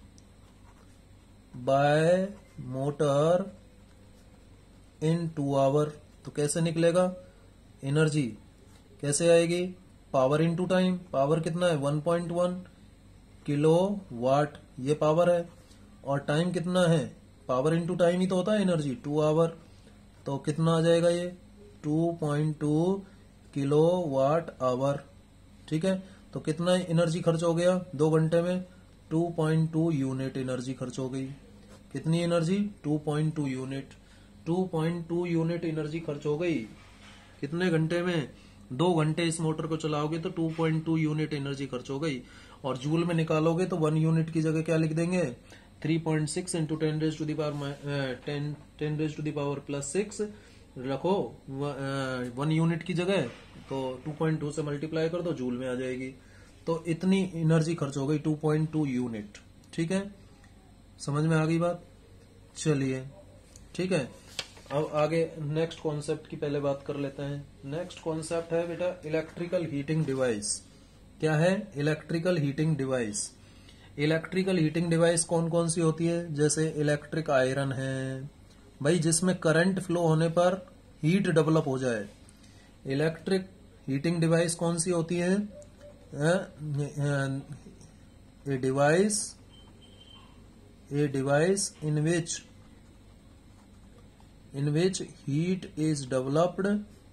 by motor in 2 hour. तो कैसे निकलेगा, एनर्जी कैसे आएगी, पावर इनटू टाइम, पावर कितना है 1.1 किलो वाट, ये पावर है, और टाइम कितना है, पावर इनटू टाइम ही तो होता है एनर्जी, 2 आवर। तो कितना आ जाएगा ये 2.2 किलो वाट आवर। ठीक है, तो कितना एनर्जी खर्च हो गया 2 घंटे में, 2.2 यूनिट एनर्जी खर्च हो गई। कितनी एनर्जी, 2.2 यूनिट, 2.2 यूनिट एनर्जी खर्च हो गई। कितने घंटे में, 2 घंटे इस मोटर को चलाओगे तो 2.2 यूनिट एनर्जी खर्च हो गई। और जूल में निकालोगे तो 1 यूनिट की जगह क्या लिख देंगे, 3.6 into 10 raise to the power plus 6 रखो 1 यूनिट की जगह, तो 2.2 से मल्टीप्लाई कर दो, जूल में आ जाएगी। तो इतनी एनर्जी खर्च हो गई 2.2 यूनिट। ठीक है, समझ में आ गई बात। चलिए ठीक है, अब आगे नेक्स्ट कॉन्सेप्ट की पहले बात कर लेते हैं। नेक्स्ट कॉन्सेप्ट है बेटा इलेक्ट्रिकल हीटिंग डिवाइस। क्या है, electrical heating device. Electrical heating device कौन कौन सी होती है, जैसे इलेक्ट्रिक आयरन है, भाई जिसमें करंट फ्लो होने पर हीट डेवलप हो जाए। इलेक्ट्रिक हीटिंग डिवाइस कौन सी होती है, a device in which heat is developed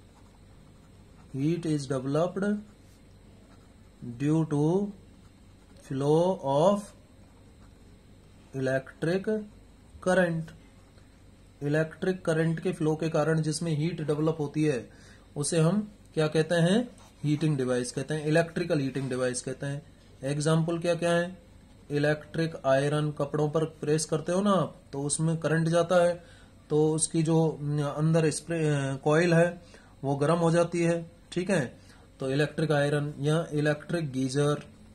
due to flow of electric current. Electric current के फ्लो के कारण जिसमें हीट डेवलप होती है उसे हम क्या कहते हैं, हीटिंग डिवाइस कहते हैं, इलेक्ट्रिकल हीटिंग डिवाइस कहते हैं। एग्जाम्पल क्या क्या है, इलेक्ट्रिक आयरन कपड़ों पर प्रेस करते हो ना आप, तो उसमें करंट जाता है, तो उसकी जो अंदर स्प्रे कॉइल है वो गर्म हो जाती है। ठीक है, तो इलेक्ट्रिक आयरन, या इलेक्ट्रिक गीजर,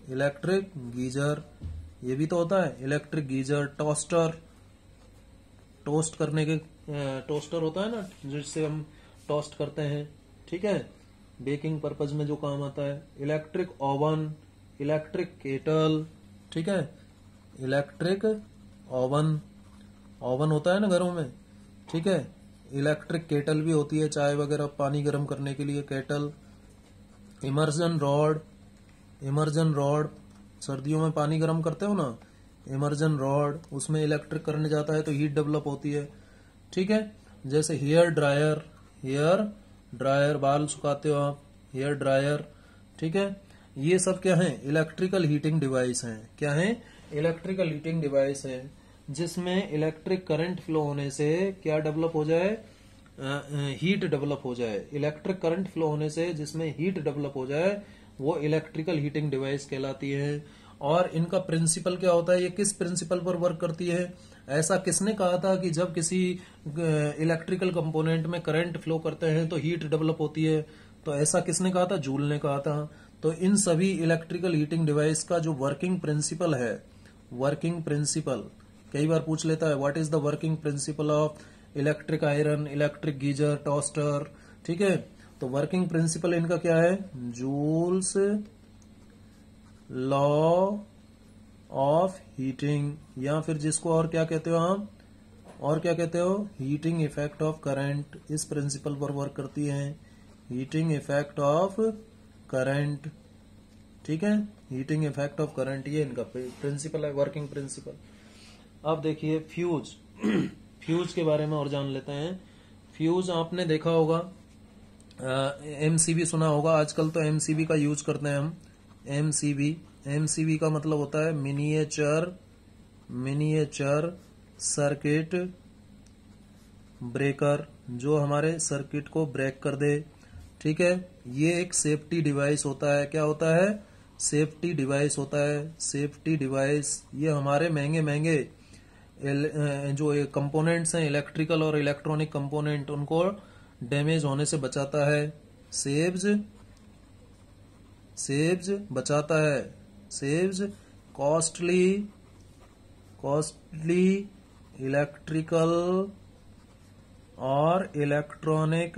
इलेक्ट्रिक गीजर, ये भी तो होता है इलेक्ट्रिक गीजर। टोस्टर, टोस्ट करने के टोस्टर होता है ना जिससे हम टोस्ट करते हैं, ठीक है, बेकिंग पर्पज में जो काम आता है। इलेक्ट्रिक ओवन, इलेक्ट्रिक केटल, ठीक है, इलेक्ट्रिक ओवन, ओवन होता है ना घरों में, ठीक है। इलेक्ट्रिक केटल भी होती है, चाय वगैरह पानी गर्म करने के लिए kettle. Immersion rod, immersion rod, सर्दियों में पानी गर्म करते हो ना, इमर्जन रॉड, उसमें इलेक्ट्रिक करंट जाता है तो हीट डेवलप होती है, ठीक है। जैसे हेयर ड्रायर, हेयर ड्रायर, बाल सुखाते हो आप, हेयर ड्रायर, ठीक है। ये सब क्या है, इलेक्ट्रिकल हीटिंग डिवाइस हैं। क्या है, इलेक्ट्रिकल हीटिंग डिवाइस है जिसमें इलेक्ट्रिक करंट फ्लो होने से क्या डेवलप हो जाए, हीट डेवलप हो जाए। इलेक्ट्रिक करंट फ्लो होने से जिसमें हीट डेवलप हो जाए वो इलेक्ट्रिकल हीटिंग डिवाइस कहलाती है। और इनका प्रिंसिपल क्या होता है, ये किस प्रिंसिपल पर वर्क करती है, ऐसा किसने कहा था कि जब किसी इलेक्ट्रिकल कंपोनेंट में करंट फ्लो करते हैं तो हीट डेवलप होती है, तो ऐसा किसने कहा था, जूल ने कहा था। तो इन सभी इलेक्ट्रिकल हीटिंग डिवाइस का जो वर्किंग प्रिंसिपल है, वर्किंग प्रिंसिपल कई बार पूछ लेता है, what is the working principle of electric iron, electric geyser, toaster, ठीक है। तो वर्किंग प्रिंसिपल इनका क्या है, जूल्स लॉ ऑफ हीटिंग, या फिर जिसको और क्या कहते हो आप, और क्या कहते हो, हीटिंग इफेक्ट ऑफ करंट। इस प्रिंसिपल पर वर्क करती है, हीटिंग इफेक्ट ऑफ करंट, ठीक है, हीटिंग इफेक्ट ऑफ करंट, ये इनका प्रिंसिपल है, वर्किंग प्रिंसिपल। अब देखिए फ्यूज, फ्यूज के बारे में और जान लेते हैं। फ्यूज आपने देखा होगा, एमसीबी सुना होगा, आजकल तो एमसीबी का यूज करते हैं हम। एमसीबी, एमसीबी का मतलब होता है मिनिएचर, मिनिएचर सर्किट ब्रेकर, जो हमारे सर्किट को ब्रेक कर दे, ठीक है। ये एक सेफ्टी डिवाइस होता है, क्या होता है, सेफ्टी डिवाइस होता है। सेफ्टी डिवाइस ये हमारे महंगे महंगे जो कंपोनेंट्स हैं, इलेक्ट्रिकल और इलेक्ट्रॉनिक कंपोनेंट, उनको डैमेज होने से बचाता है। सेव्स, सेव्स बचाता है, सेव्स कॉस्टली, कॉस्टली इलेक्ट्रिकल और इलेक्ट्रॉनिक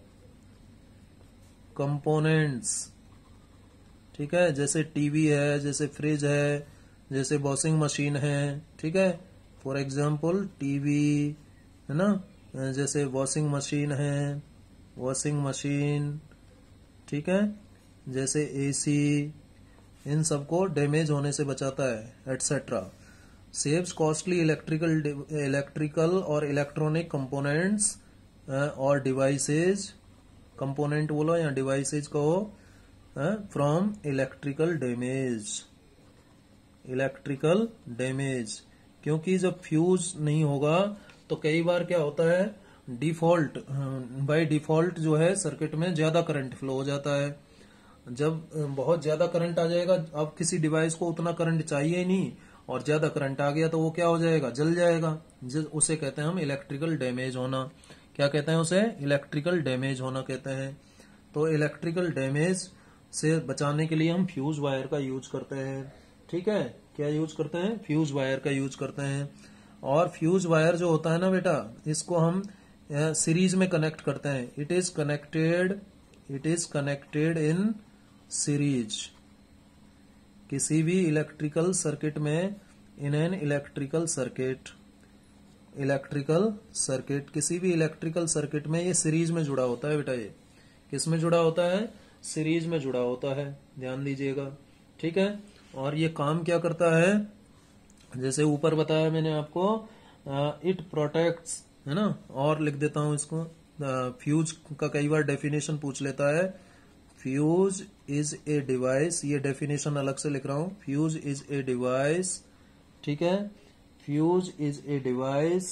कंपोनेंट्स, ठीक है। जैसे टीवी है, जैसे फ्रिज है, जैसे वॉशिंग मशीन है, ठीक है। फॉर एग्जाम्पल टीवी है ना, जैसे वॉशिंग मशीन है, वॉशिंग मशीन, ठीक है, जैसे एसी, इन सबको डैमेज होने से बचाता है, एटसेट्रा। सेव्स कॉस्टली इलेक्ट्रिकल और इलेक्ट्रॉनिक कंपोनेंट्स और डिवाइसेज, कंपोनेंट बोलो या डिवाइसेज कहो, from electrical damage, electrical damage. क्योंकि जब फ्यूज नहीं होगा तो कई बार क्या होता है, डिफॉल्ट, बाय डिफॉल्ट जो है सर्किट में ज्यादा करंट फ्लो हो जाता है। जब बहुत ज्यादा करंट आ जाएगा, अब किसी डिवाइस को उतना करंट चाहिए ही नहीं और ज्यादा करंट आ गया तो वो क्या हो जाएगा, जल जाएगा। उसे कहते हैं हम इलेक्ट्रिकल डैमेज होना। क्या कहते हैं उसे, इलेक्ट्रिकल डैमेज होना कहते हैं। तो इलेक्ट्रिकल डैमेज से बचाने के लिए हम फ्यूज वायर का यूज करते हैं, ठीक है। क्या यूज करते हैं, फ्यूज वायर का यूज करते हैं। और फ्यूज वायर जो होता है ना बेटा, इसको हम सीरीज में कनेक्ट करते हैं। It is connected, it is connected in series. किसी भी इलेक्ट्रिकल सर्किट में, in an electrical circuit, electrical circuit, किसी भी इलेक्ट्रिकल सर्किट में ये सीरीज में जुड़ा होता है बेटा। ये किस में जुड़ा होता है, सीरीज में जुड़ा होता है, ध्यान दीजिएगा, ठीक है। और ये काम क्या करता है, जैसे ऊपर बताया मैंने आपको, इट प्रोटेक्ट्स, है ना। और लिख देता हूं इसको, फ्यूज का कई बार डेफिनेशन पूछ लेता है। फ्यूज इज ए डिवाइस, ये डेफिनेशन अलग से लिख रहा हूं, फ्यूज इज ए डिवाइस, ठीक है। Fuse is a device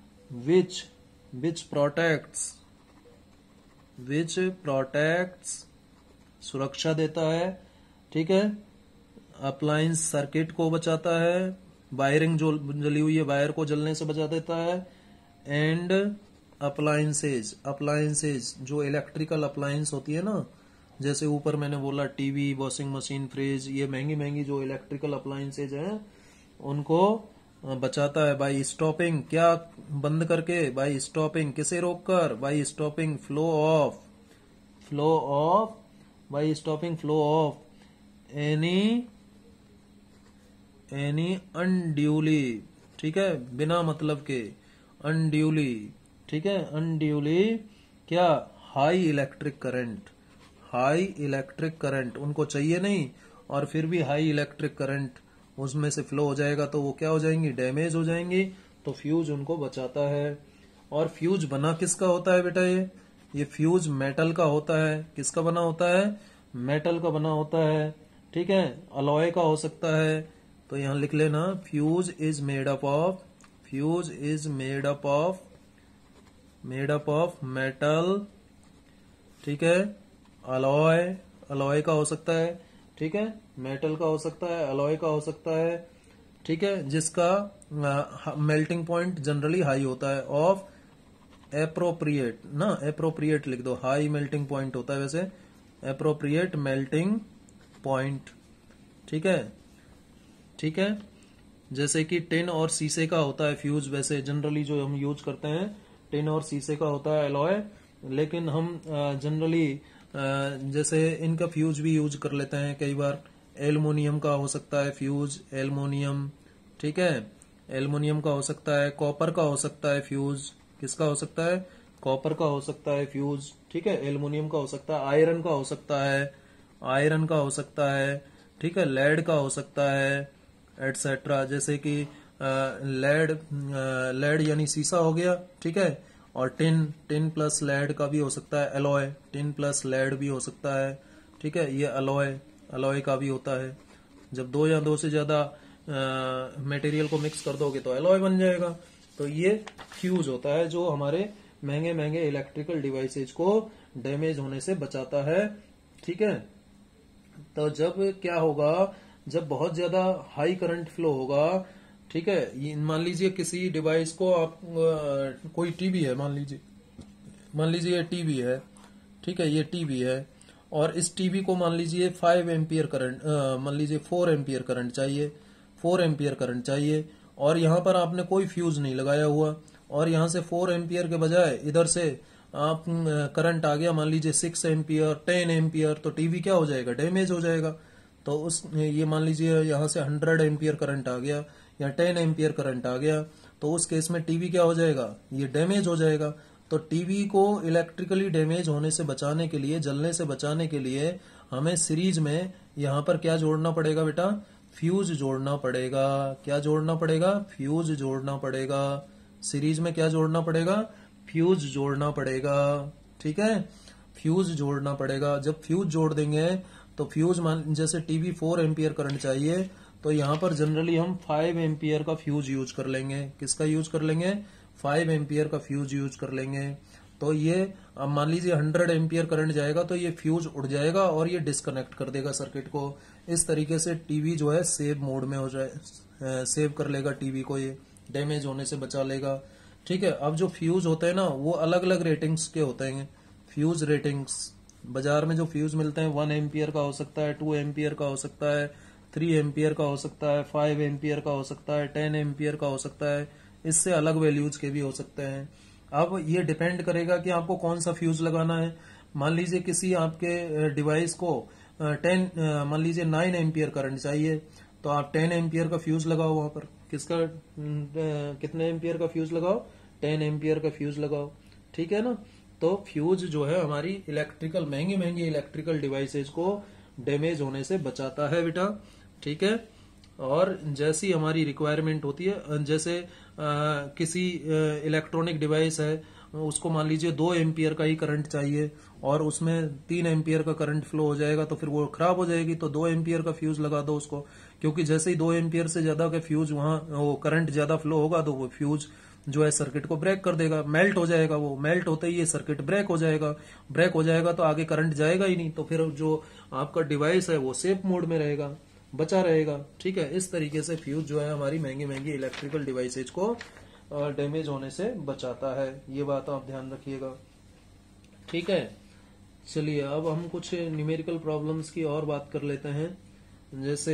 which protects, which protects, सुरक्षा देता है, ठीक है। अप्लायंस सर्किट को बचाता है, वायरिंग जो जली हुई है वायर को जलने से बचा देता है। एंड अप्लायंसेज, अप्लायंसेज जो इलेक्ट्रिकल अप्लायंस होती है ना, जैसे ऊपर मैंने बोला टीवी, वॉशिंग मशीन, फ्रिज, ये महंगी महंगी जो इलेक्ट्रिकल अप्लायंसेज हैं उनको बचाता है बाई स्टॉपिंग, क्या बंद करके, बाई स्टॉपिंग किसे रोककर, by stopping flow of by stopping flow of any unduly, ठीक है, बिना मतलब के, अनड्यूली, ठीक है, अनड्यूली क्या, हाई इलेक्ट्रिक करंट उनको चाहिए नहीं, और फिर भी हाई इलेक्ट्रिक करंट उसमें से फ्लो हो जाएगा तो वो क्या हो जाएंगी, डैमेज हो जाएंगी, तो फ्यूज उनको बचाता है। और फ्यूज बना किसका होता है बेटा, ये फ्यूज मेटल का होता है। किसका बना होता है, मेटल का बना होता है, ठीक है, अलॉय का हो सकता है। तो यहां लिख लेना fuse is made up of metal, ठीक है, अलॉय का हो सकता है, ठीक है, मेटल का हो सकता है, अलॉय का हो सकता है, ठीक है, जिसका मेल्टिंग पॉइंट जनरली हाई होता है, ऑफ एप्रोप्रिएट लिख दो, हाई मेल्टिंग पॉइंट होता है वैसे, एप्रोप्रिएट मेल्टिंग पॉइंट, ठीक है। जैसे कि टिन और शीशे का होता है फ्यूज, वैसे जनरली जो हम यूज करते हैं टिन और शीशे का होता है अलॉय, लेकिन हम जनरली जैसे इनका फ्यूज भी यूज कर लेते हैं कई बार। एल्युमिनियम का हो सकता है फ्यूज, एल्युमिनियम, ठीक है, एल्युमिनियम का हो सकता है, कॉपर का हो सकता है फ्यूज, किसका हो सकता है, कॉपर का हो सकता है फ्यूज, ठीक है, एल्युमिनियम का हो सकता है, आयरन का हो सकता है, ठीक है, लेड का हो सकता है, एटसेट्रा। जैसे कि लेड यानी शीशा हो गया, ठीक है, और टिन प्लस लेड का भी हो सकता है, एलॉय, टिन प्लस लेड भी हो सकता है, ठीक है, ये अलॉय का भी होता है। जब दो या दो से ज्यादा मटेरियल को मिक्स कर दोगे तो अलॉय बन जाएगा। तो ये फ्यूज होता है जो हमारे महंगे महंगे इलेक्ट्रिकल डिवाइसेज को डैमेज होने से बचाता है, ठीक है। तो जब क्या होगा, जब बहुत ज्यादा हाई करंट फ्लो होगा, ठीक है, मान लीजिए किसी डिवाइस को आप कोई टीवी है, मान लीजिए ये टीवी है, ठीक है, ये टीवी है, और इस टीवी को मान लीजिए 5 एम्पियर करंट, मान लीजिए 4 एम्पियर करंट चाहिए, और यहाँ पर आपने कोई फ्यूज नहीं लगाया हुआ, और यहाँ से 4 एम्पियर के बजाय इधर से आप करंट आ गया मान लीजिए 6 एम्पियर, 10 एम्पियर, तो टीवी क्या हो जाएगा, डैमेज हो जाएगा। तो ये मान लीजिए यहाँ से 100 एम्पियर करंट आ गया या 10 एम्पियर करंट आ गया, तो उस केस में टीवी क्या हो जाएगा, ये डैमेज हो जाएगा। तो टीवी को इलेक्ट्रिकली डैमेज होने से बचाने के लिए, जलने से बचाने के लिए हमें सीरीज में यहाँ पर क्या जोड़ना पड़ेगा बेटा, फ्यूज जोड़ना पड़ेगा। क्या जोड़ना पड़ेगा, फ्यूज जोड़ना पड़ेगा। सीरीज में क्या जोड़ना पड़ेगा, फ्यूज जोड़ना पड़ेगा, ठीक है, फ्यूज जोड़ना पड़ेगा। जब फ्यूज जोड़ देंगे तो फ्यूज मान जैसे टीवी 4 एम्पियर करंट चाहिए, तो यहाँ पर जनरली हम 5 एम्पियर का फ्यूज यूज कर लेंगे। किसका यूज कर लेंगे, 5 एम्पियर का फ्यूज यूज कर लेंगे। तो ये अब मान लीजिए 100 एम्पियर करंट जाएगा तो ये फ्यूज उड़ जाएगा और ये डिस्कनेक्ट कर देगा सर्किट को। इस तरीके से टीवी जो है सेव मोड में हो जाए, सेव कर लेगा टीवी को, ये डैमेज होने से बचा लेगा, ठीक है। अब जो फ्यूज होते हैं ना वो अलग अलग रेटिंग्स के होते हैं, फ्यूज रेटिंग्स। बाजार में जो फ्यूज मिलते हैं 1 एम्पियर का हो सकता है, 2 एम्पियर का हो सकता है, 3 एम्पियर का हो सकता है, 5 एम्पियर का हो सकता है, 10 एम्पियर का हो सकता है, इससे अलग वैल्यूज के भी हो सकते हैं। अब ये डिपेंड करेगा कि आपको कौन सा फ्यूज लगाना है। मान लीजिए किसी आपके डिवाइस को 9 एम्पियर करंट चाहिए, तो आप 10 एम्पियर का फ्यूज लगाओ वहां पर। किसका कितने एम्पियर का फ्यूज लगाओ, 10 एम्पियर का फ्यूज लगाओ, ठीक है ना। तो फ्यूज जो है हमारी इलेक्ट्रिकल महंगी इलेक्ट्रिकल डिवाइसेज को डैमेज होने से बचाता है बेटा, ठीक है। और जैसी हमारी रिक्वायरमेंट होती है, जैसे किसी इलेक्ट्रॉनिक डिवाइस है, उसको मान लीजिए 2 एम्पियर का ही करंट चाहिए और उसमें 3 एम्पियर का करंट फ्लो हो जाएगा तो फिर वो खराब हो जाएगी। तो 2 एम्पियर का फ्यूज लगा दो उसको, क्योंकि जैसे ही 2 एम्पियर से ज्यादा का फ्यूज वहां वो करंट ज्यादा फ्लो होगा तो वो फ्यूज जो है सर्किट को ब्रेक कर देगा, मेल्ट हो जाएगा। वो मेल्ट होते ही ये सर्किट ब्रेक हो जाएगा तो आगे करंट जाएगा ही नहीं, तो फिर जो आपका डिवाइस है वो सेफ मोड में रहेगा, बचा रहेगा, ठीक है। इस तरीके से फ्यूज जो है हमारी महंगी इलेक्ट्रिकल डिवाइसेज को डैमेज होने से बचाता है। ये बात आप ध्यान रखिएगा, ठीक है। चलिए अब हम कुछ न्यूमेरिकल प्रॉब्लम्स की और बात कर लेते हैं। जैसे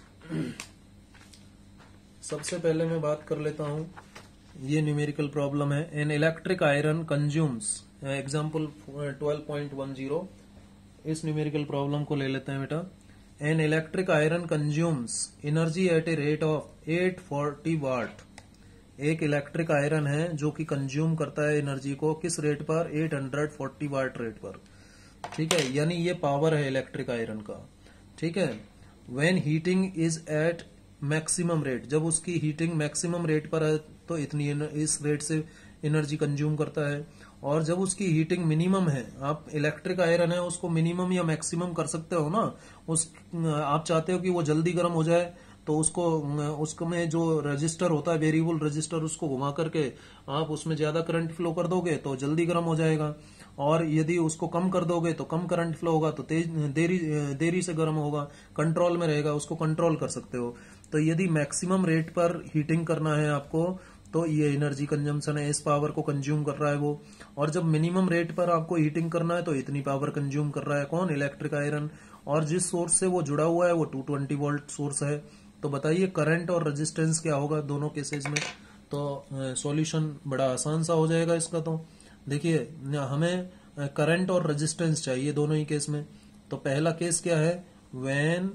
सबसे पहले मैं बात कर लेता हूं, ये न्यूमेरिकल प्रॉब्लम है। An electric iron consumes, example 12.10। इस न्यूमेरिकल प्रॉब्लम को ले लेते हैं बेटा। An electric iron consumes energy at a rate of 840 watt. एक इलेक्ट्रिक आयरन है जो कि कंज्यूम करता है एनर्जी को किस रेट पर? 840 वाट रेट पर। ठीक है, यानी ये पावर है इलेक्ट्रिक आयरन का। ठीक है, when heating is at maximum rate, जब उसकी हीटिंग मैक्सिमम रेट पर है तो इतनी इस रेट से एनर्जी कंज्यूम करता है। और जब उसकी हीटिंग मिनिमम है, आप इलेक्ट्रिक आयरन है उसको मिनिमम या मैक्सिमम कर सकते हो ना। आप चाहते हो कि वो जल्दी गर्म हो जाए तो उसको में जो रजिस्टर होता है, वेरिएबल रजिस्टर, उसको घुमा करके आप उसमें ज्यादा करंट फ्लो कर दोगे तो जल्दी गर्म हो जाएगा। और यदि उसको कम कर दोगे तो कम करंट फ्लो होगा तो देरी से गर्म होगा, कंट्रोल में रहेगा, उसको कंट्रोल कर सकते हो। तो यदि मैक्सिमम रेट पर हीटिंग करना है आपको तो ये एनर्जी कंजम्पशन है, इस पावर को कंज्यूम कर रहा है वो। और जब मिनिमम रेट पर आपको हीटिंग करना है तो इतनी पावर कंज्यूम कर रहा है कौन? Electric iron. और जिस सोर्स से वो जुड़ा हुआ है वो 220 वोल्ट सोर्स है। तो बताइए करंट और रेजिस्टेंस क्या होगा दोनों केसेस में? तो सॉल्यूशन बड़ा आसान सा हो जाएगा इसका। तो देखिए हमें करंट और रेजिस्टेंस चाहिए दोनों ही केस में। तो पहला केस क्या है? When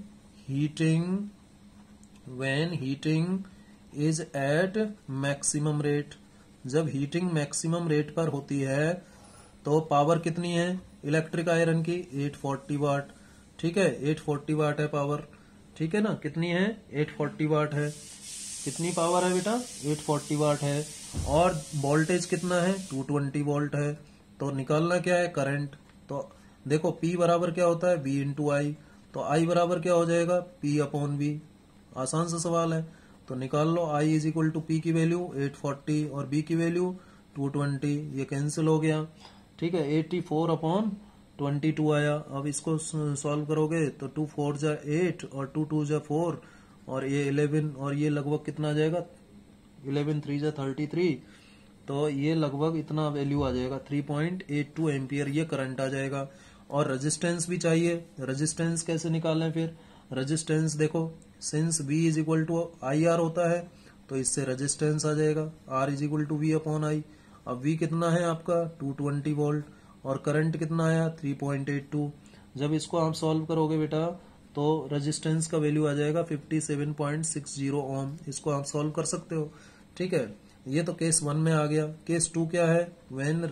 heating is at maximum rate. जब हीटिंग मैक्सिमम रेट पर होती है तो पावर कितनी है इलेक्ट्रिक आयरन की? 840 वाट। ठीक है, 840 वाट है पावर। ठीक है ना, कितनी है? 840 वाट है। कितनी पावर है बेटा? 840 वाट है। और वोल्टेज कितना है? 220 वोल्ट है। तो निकालना क्या है? करंट। तो देखो P बराबर क्या होता है? V into I. तो I बराबर क्या हो जाएगा? P upon V। आसान सा सवाल है, तो निकाल लो। I is equal to P की वैल्यू 840 और B की वैल्यू 220, ये कैंसिल हो गया। ठीक है, 84 अपॉन 22 आया। अब इसको सॉल्व करोगे तो 2 4 जा 8 और 2 2 जा 4 और ये 11 और ये लगभग कितना आ जाएगा? 11 3 जा 33। तो ये लगभग इतना वैल्यू आ जाएगा 3.82 एम्पियर, ये करंट आ जाएगा। और रेजिस्टेंस भी चाहिए। रेजिस्टेंस कैसे निकालें फिर? रेजिस्टेंस देखो, since V is equal to I R होता है तो इससे रेजिस्टेंस आ जाएगा R is equal to V upon I. अब V कितना है आपका? 220 वोल्ट। और करंट कितना आया? 3.82। जब इसको आप सॉल्व करोगे बेटा तो रेजिस्टेंस का वैल्यू आ जाएगा 57.60 ओम। इसको आप सॉल्व कर सकते हो। ठीक है, ये तो केस 1 में आ गया। केस 2 क्या है? When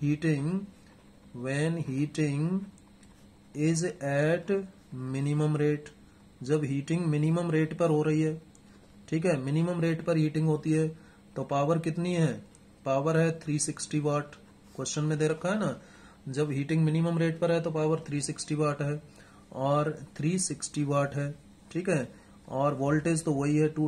heating is at minimum rate. जब हीटिंग मिनिमम रेट पर हो रही है, ठीक है, मिनिमम रेट पर हीटिंग होती है तो पावर कितनी है? पावर है 360 वाट। क्वेश्चन में दे रखा है ना, जब हीटिंग मिनिमम रेट पर है तो पावर 360 वाट है और 360 वाट है। ठीक है, और वोल्टेज तो वही है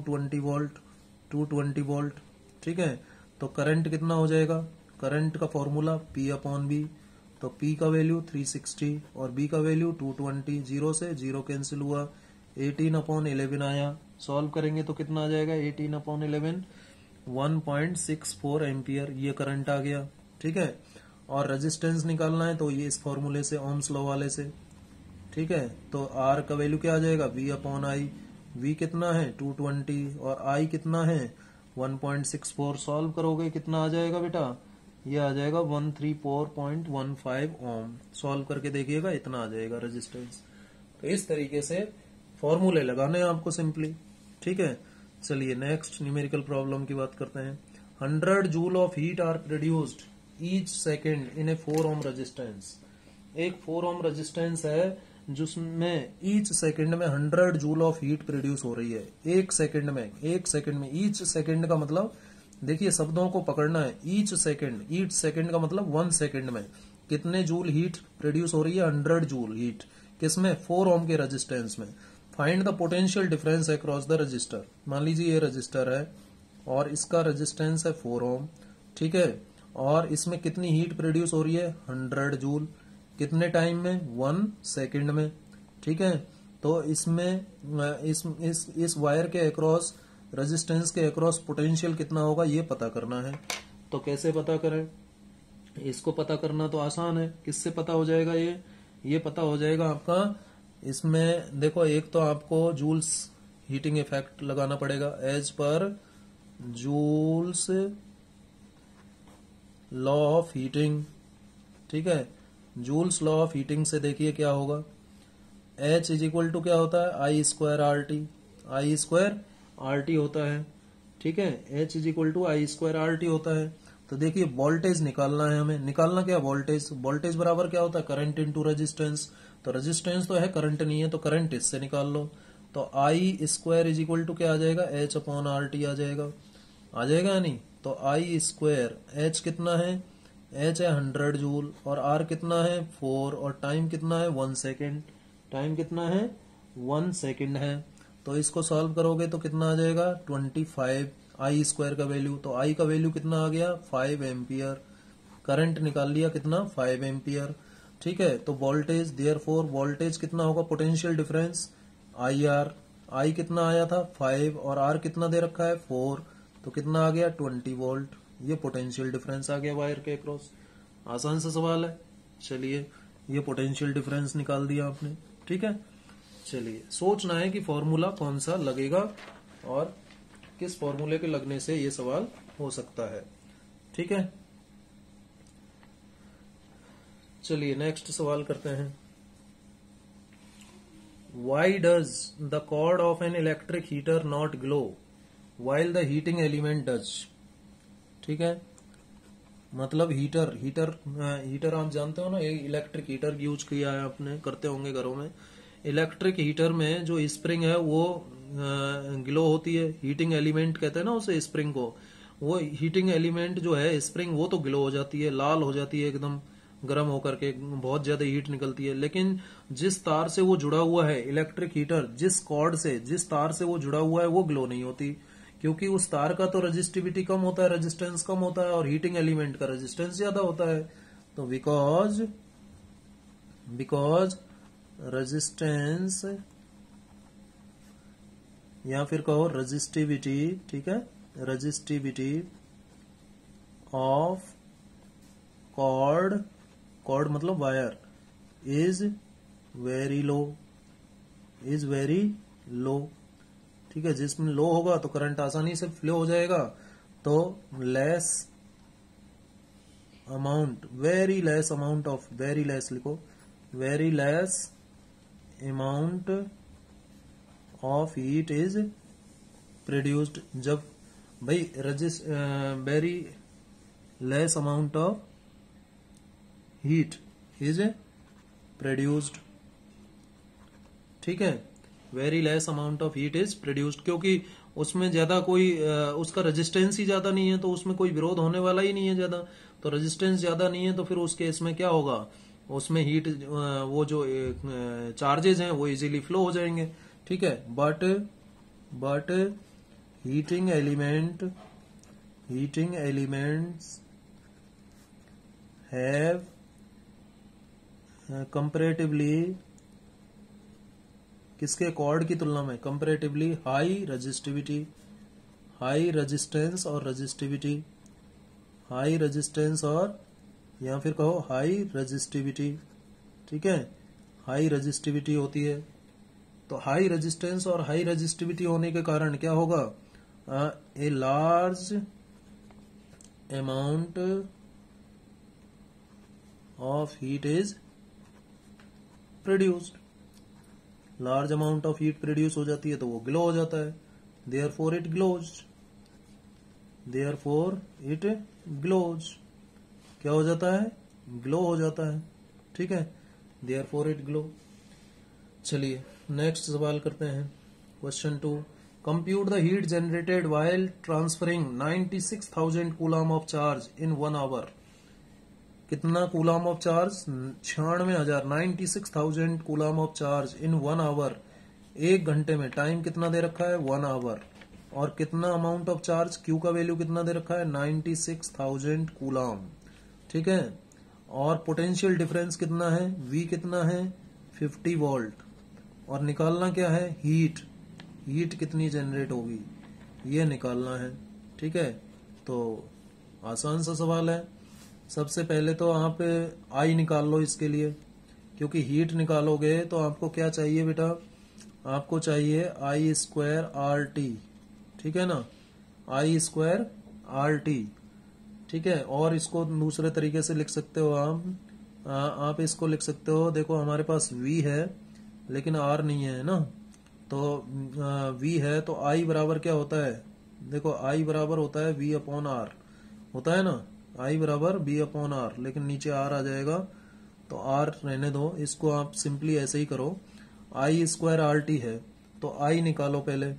220 वोल्ट। ठीक है, तो करंट कितना हो जाएगा? करंट का फॉर्मूला P अपॉन B। तो P का वैल्यू 360 और B का वैल्यू 220, 0 से 0 कैंसिल हुआ, 18 अपॉन 11 आया। सॉल्व करेंगे तो कितना आ जाएगा? 18 अपॉन 11 1.64 एम्पियर, ये करंट आ गया। ठीक है, और रेजिस्टेंस निकालना है तो ये इस फॉर्मूले से, ओम्स लॉ वाले से। ठीक है, तो R का वैल्यू क्या आ जाएगा? V अपॉन आई। V कितना है? 220 और I कितना है? 1.64। सॉल्व करोगे कितना आ जाएगा बेटा? ये आ जाएगा 134.15 ओम। सॉल्व करके देखिएगा, इतना आ जाएगा रेजिस्टेंस। तो इस तरीके से फॉर्मूले लगाने हैं आपको सिंपली। ठीक है, चलिए नेक्स्ट न्यूमेरिकल प्रॉब्लम की बात करते हैं। 100 joule of heat are produced each second in a 4 ohm resistance. एक 4 ओम रेजिस्टेंस है जिसमें ईच सेकंड में 100 जूल ऑफ हीट प्रोड्यूस हो रही है। एक सेकंड में ईच सेकंड का मतलब, देखिए शब्दों को पकड़ना है। ईच सेकंड का मतलब 1 सेकंड में कितने जूल हीट प्रोड्यूस हो रही है? 100 जूल हीट। किसमें? 4 ओम के रेजिस्टेंस में। Find the potential difference across the resistor. मान लीजिए ये रजिस्टर है और इसका रेजिस्टेंस है 4 ओम। ठीक है, और इसमें कितनी हीट प्रोड्यूस हो रही है? 100 जूल। कितने टाइम में? 1 सेकंड में। ठीक है, तो इसमें इस वायर के अक्रॉस, रेजिस्टेंस के अक्रॉस पोटेंशियल कितना होगा ये पता करना है। तो कैसे पता करें? इसको पता करना तो आसान है। किससे पता हो जाएगा ये पता हो जाएगा आपका, इसमें देखो एक तो आपको जूल्स हीटिंग इफेक्ट लगाना पड़ेगा as per joules law of heating. ठीक है, जूल्स लॉ ऑफ हीटिंग से देखिए क्या होगा, H इज इक्वल टू क्या होता है, I square R T, I square R T होता है। ठीक है, H is equal to I square R T होता है। तो देखिए वोल्टेज निकालना है हमें, निकालना क्या, वोल्टेज। वोल्टेज बराबर क्या होता है, करंट इनटू रेजिस्टेंस। तो रेजिस्टेंस तो है, करंट नहीं है, तो करंट इससे निकाल लो। तो I square is equal to क्या आ जाएगा, H अपॉन आर टी आ जाएगा या नहीं। तो आई स्क्वायर, H कितना है, H है 100 जूल और R कितना है 4 और टाइम कितना है 1 सेकेंड, टाइम कितना है 1 सेकेंड है। तो इसको सॉल्व करोगे तो कितना आ जाएगा 25 आई स्क्वायर का वैल्यू। तो आई का वैल्यू कितना आ गया 5 एम्पियर, करंट निकाल लिया कितना 5 एम्पियर। ठीक है, तो वोल्टेज, देयरफॉर वोल्टेज कितना होगा, potential difference I R, I कितना आया था 5 और आर कितना दे रखा है 4, तो कितना आ गया 20 वोल्ट। ये पोटेंशियल डिफरेंस आ गया वायर के अक्रॉस। आसान सा सवाल है। चलिए ये पोटेंशियल डिफरेंस निकाल दिया आपने। ठीक है, चलिए सोचना है कि फॉर्मूला कौन सा लगेगा और किस फॉर्मूले के लगने से ये सवाल हो सकता है। ठीक है, चलिए नेक्स्ट सवाल करते हैं। Why does the cord of an electric heater not glow while the heating element does? ठीक है, मतलब हीटर आप जानते हो ना, एक इलेक्ट्रिक हीटर यूज किया है आपने, करते होंगे घरों में। इलेक्ट्रिक हीटर में जो स्प्रिंग है वो ग्लो होती है, हीटिंग एलिमेंट कहते हैं ना उसे, स्प्रिंग को। वो हीटिंग एलिमेंट जो है स्प्रिंग, वो तो ग्लो हो जाती है, लाल हो जाती है एकदम गर्म होकर के, बहुत ज्यादा हीट निकलती है। लेकिन जिस तार से वो जुड़ा हुआ है इलेक्ट्रिक हीटर, जिस कॉर्ड से, जिस तार से वो जुड़ा हुआ है वो ग्लो नहीं होती, क्योंकि उस तार का तो रेजिस्टिविटी कम होता है, रेजिस्टेंस कम होता है, और हीटिंग एलिमेंट का रेजिस्टेंस ज्यादा होता है। तो बिकॉज रेजिस्टेंस या फिर कहो रेजिस्टिविटी, ठीक है, रेजिस्टिविटी ऑफ कॉर्ड, कॉर्ड मतलब wire, is very low, is very low. ठीक है, जिसमें लो होगा तो करंट आसानी से फ्लो हो जाएगा। तो less amount, very less amount of, very less लिखो, very less amount of heat is produced. जब भाई very less amount of heat is produced. ठीक है, very less amount of heat is produced, क्योंकि उसमें ज्यादा कोई उसका रेजिस्टेंस ही ज्यादा नहीं है, तो उसमें कोई विरोध होने वाला ही नहीं है ज्यादा। तो रेजिस्टेंस ज्यादा नहीं है तो फिर उस केस में क्या होगा, उसमें हीट वो जो चार्जेस हैं वो इजीली फ्लो हो जाएंगे। ठीक है, but heating elements have comparatively, किसके, कॉर्ड की तुलना में, comparatively high resistivity, high resistance और रेजिस्टिविटी, हाई रेजिस्टेंस और या फिर कहो हाई रेजिस्टिविटी। ठीक है, हाई रेजिस्टिविटी होती है। तो हाई रेजिस्टेंस और हाई रेजिस्टिविटी होने के कारण क्या होगा, a large amount of heat is produced, large amount of heat produce हो जाती है तो वो ग्लो हो जाता है, therefore it glows, therefore it glows, क्या हो जाता है, ग्लो हो जाता है। ठीक है, देयरफॉर इट ग्लो। चलिए नेक्स्ट सवाल करते हैं, question 2। Compute the heat generated while transferring 96,000 coulomb of charge in 1 hour. कितना coulomb of charge, 96,000, 96,000 coulomb of charge in 1 hour, 1 घंटे में। टाइम कितना दे रखा है 1 आवर, और कितना अमाउंट ऑफ चार्ज, क्यू का वैल्यू कितना दे रखा है 96,000 कूलम। ठीक है, और पोटेंशियल डिफरेंस कितना है, वी कितना है 50 वोल्ट, और निकालना क्या है, हीट, हीट कितनी जनरेट होगी ये निकालना है। ठीक है, तो आसान सा सवाल है। सबसे पहले तो आप आई निकाल लो इसके लिए, क्योंकि हीट निकालोगे तो आपको क्या चाहिए बेटा, आपको चाहिए आई स्क्वायर आर टी, ठीक है ना, आई स्क्वायर आर टी, ठीक है। और इसको दूसरे तरीके से लिख सकते हो आप इसको लिख सकते हो, देखो हमारे पास v है लेकिन r नहीं है ना, तो v है तो i बराबर क्या होता है, देखो i बराबर होता है v अपॉन आर, होता है ना, i बराबर v अपॉन आर, लेकिन नीचे r आ जाएगा तो r रहने दो, इसको आप सिंपली ऐसे ही करो, आई स्क्वायर आर टी है तो i निकालो पहले,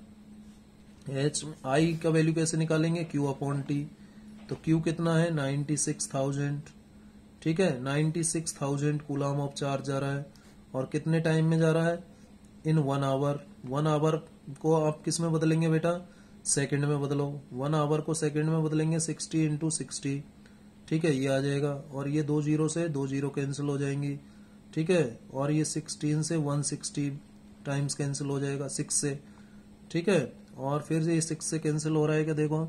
i का वैल्यू कैसे निकालेंगे, q अपॉन टी, तो q कितना है 96,000, ठीक है, 96,000 कूलम ऑफ चार्ज जा रहा है, और कितने टाइम में जा रहा है, इन 1 आवर। 1 आवर को आप किस में बदलेंगे बेटा, सेकंड में बदलो, 1 आवर को सेकंड में बदलेंगे 60 इंटू 60, ठीक है, ये आ जाएगा, और ये 2 जीरो से 2 जीरो कैंसिल हो जाएंगी, ठीक है, और ये 16 से 160 टाइम्स कैंसिल हो जाएगा 6 से, ठीक है, और फिर ये 6 से कैंसिल हो रहा है क्या, देखो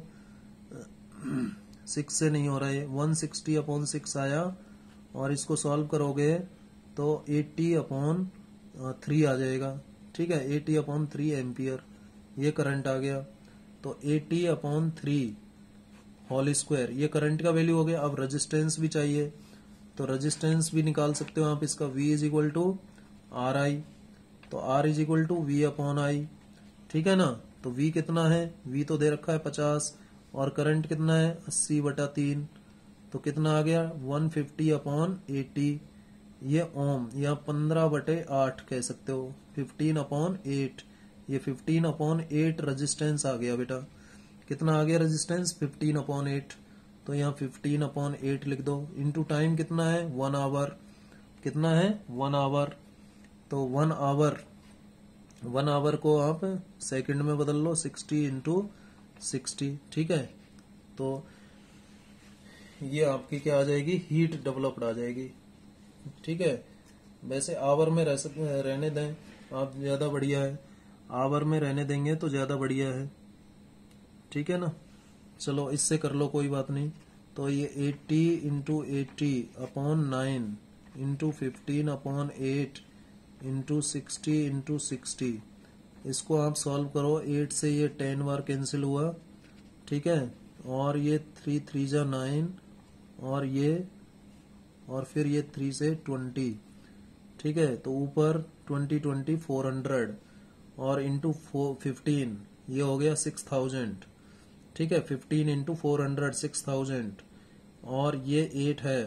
6 से नहीं हो रहा है, 160 अपॉन 6 आया, और इसको सॉल्व करोगे तो 80 अपॉन 3 आ जाएगा, ठीक है, 80 अपॉन 3 एम्पियर, ये करंट आ गया, तो 80 अपॉन 3 होल स्क्वायर, ये करंट का वैल्यू हो गया। अब रेजिस्टेंस भी चाहिए, तो रेजिस्टेंस भी निकाल सकते हो आप इसका, V is equal to R I, तो R is equal to V upon I, ठीक है ना, तो V कितना है, V तो दे रखा है 50, और करंट कितना है 80/3, तो कितना आ गया 150 अपॉन 80, ये ओम, या 15/8 कह सकते हो, 15 अपॉन 8, ये 15 अपॉन 8 रेजिस्टेंस आ गया बेटा, कितना आ गया रेजिस्टेंस 15 अपॉन 8, तो यहाँ 15 अपॉन 8 लिख दो, इंटू टाइम कितना है 1 आवर, कितना है 1 आवर, तो 1 आवर को आप सेकंड में बदल लो, 60 इंटू 60, ठीक है, तो ये आपकी क्या आ जाएगी, हीट डेवलप्ड आ जाएगी, ठीक है। वैसे आवर में रहने दें आप, ज्यादा बढ़िया है, आवर में रहने देंगे तो ज्यादा बढ़िया है, ठीक है ना, चलो इससे कर लो कोई बात नहीं, तो ये 80 into 80 upon 9 into 15 upon 8 into 60 into 60, इसको आप सॉल्व करो, 8 से ये 10 बार कैंसिल हुआ, ठीक है, और ये 3 3 जा 9, और फिर ये 3 से 20, ठीक है, तो ऊपर 20 20 400, और इंटू 15, ये हो गया 6000, ठीक है, 15 इंटू 400 6000, और ये 8 है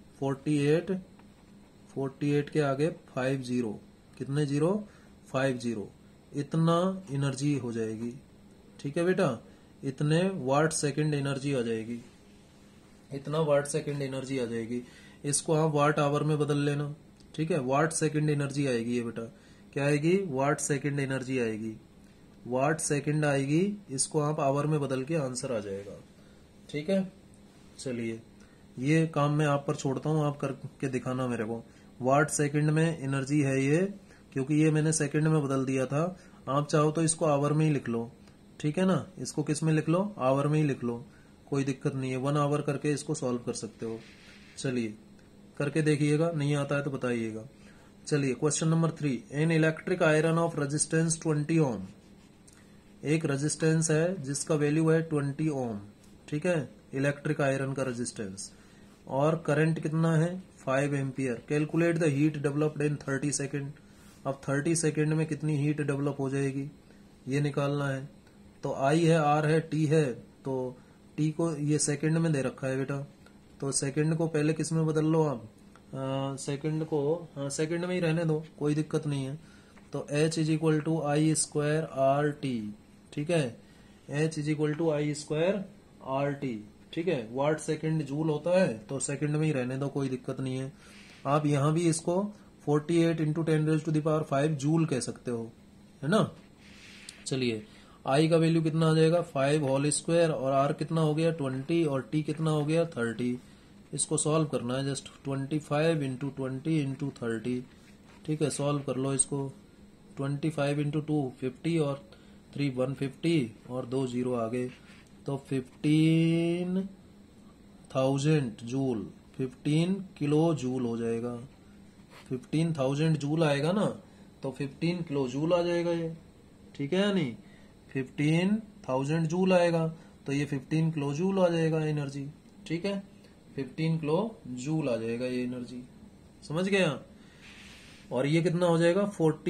48 के आगे 50, कितने जीरो 50, इतना एनर्जी हो जाएगी, ठीक है बेटा, इतने वाट सेकंड एनर्जी आ जाएगी, इतना वाट सेकंड एनर्जी आ जाएगी, इसको आप वाट आवर में बदल लेना, ठीक है, वाट सेकंड एनर्जी आएगी, ये बेटा क्या आएगी, वाट सेकंड एनर्जी आएगी, वाट सेकंड आएगी, इसको आप आवर में बदल के आंसर आ जाएगा, ठीक है। चलिए ये काम मैं आप पर छोड़ता हूँ, आप करके दिखाना मेरे को, वाट सेकंड में एनर्जी है ये, क्योंकि ये मैंने सेकंड में बदल दिया था, आप चाहो तो इसको आवर में ही लिख लो, ठीक है ना, इसको किस में लिख लो, आवर में ही लिख लो, कोई दिक्कत नहीं है, 1 आवर करके इसको सॉल्व कर सकते हो। चलिए करके देखिएगा, नहीं आता है तो बताइएगा। चलिए question number 3, an electric iron of resistance 20 ohm, एक रेजिस्टेंस है जिसका वैल्यू है 20 ओम, ठीक है, इलेक्ट्रिक आयरन का रेजिस्टेंस, और करंट कितना है 5 ampere, calculate the heat developed in 30 second, अब 30 सेकेंड में कितनी हीट डेवलप हो जाएगी ये निकालना है, तो आई है, आर है, टी है, तो टी को ये सेकंड में दे रखा है बेटा, तो सेकंड को पहले किस में बदल लो आप, सेकंड को, हाँ सेकंड में ही रहने दो, कोई दिक्कत नहीं है, तो H is equal to I square R T, ठीक है, H is equal to I square R T, ठीक है, वाट सेकंड जूल होता है, तो सेकंड में ही रहने दो, कोई दिक्कत नहीं है। आप यहां भी इसको 48 इंटू 10⁵ जूल कह सकते हो, है ना। चलिए आई का वैल्यू कितना आ जाएगा 5 होल स्क्वायर, और आर कितना हो गया 20, और टी कितना हो गया 30, इसको सॉल्व करना है, जस्ट 25 इंटू 20 इंटू 30, ठीक है, सॉल्व कर लो इसको, 25 इंटू 2 50, और 3 150, और 2 जीरो आ गए, तो 15,000 जूल 15 किलो जूल हो जाएगा। 15,000 जूल आएगा ना, तो 15 किलो जूल आ जाएगा ये, ठीक है या नहीं। 15,000 जूल आएगा तो ये 15 किलो जूल आ जाएगा एनर्जी, ठीक है। 15 किलो जूल आ जाएगा ये एनर्जी, समझ गया। और ये कितना हो जाएगा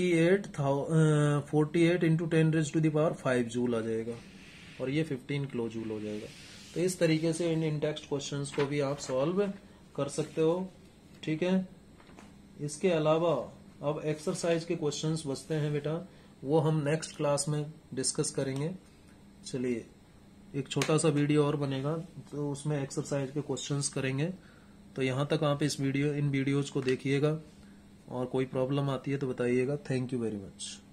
48 इंटू 10⁵ जूल आ जाएगा, और ये 15 किलो जूल हो जाएगा। तो इस तरीके से इन टेक्स्ट क्वेश्चंस को भी आप सॉल्व कर सकते हो, ठीक है। इसके अलावा अब एक्सरसाइज के क्वेश्चंस बचते हैं बेटा, वो हम नेक्स्ट क्लास में डिस्कस करेंगे। चलिए एक छोटा सा वीडियो और बनेगा तो उसमें एक्सरसाइज के क्वेश्चंस करेंगे। तो यहाँ तक आप इन वीडियोज को देखिएगा, और कोई प्रॉब्लम आती है तो बताइएगा। Thank you very much.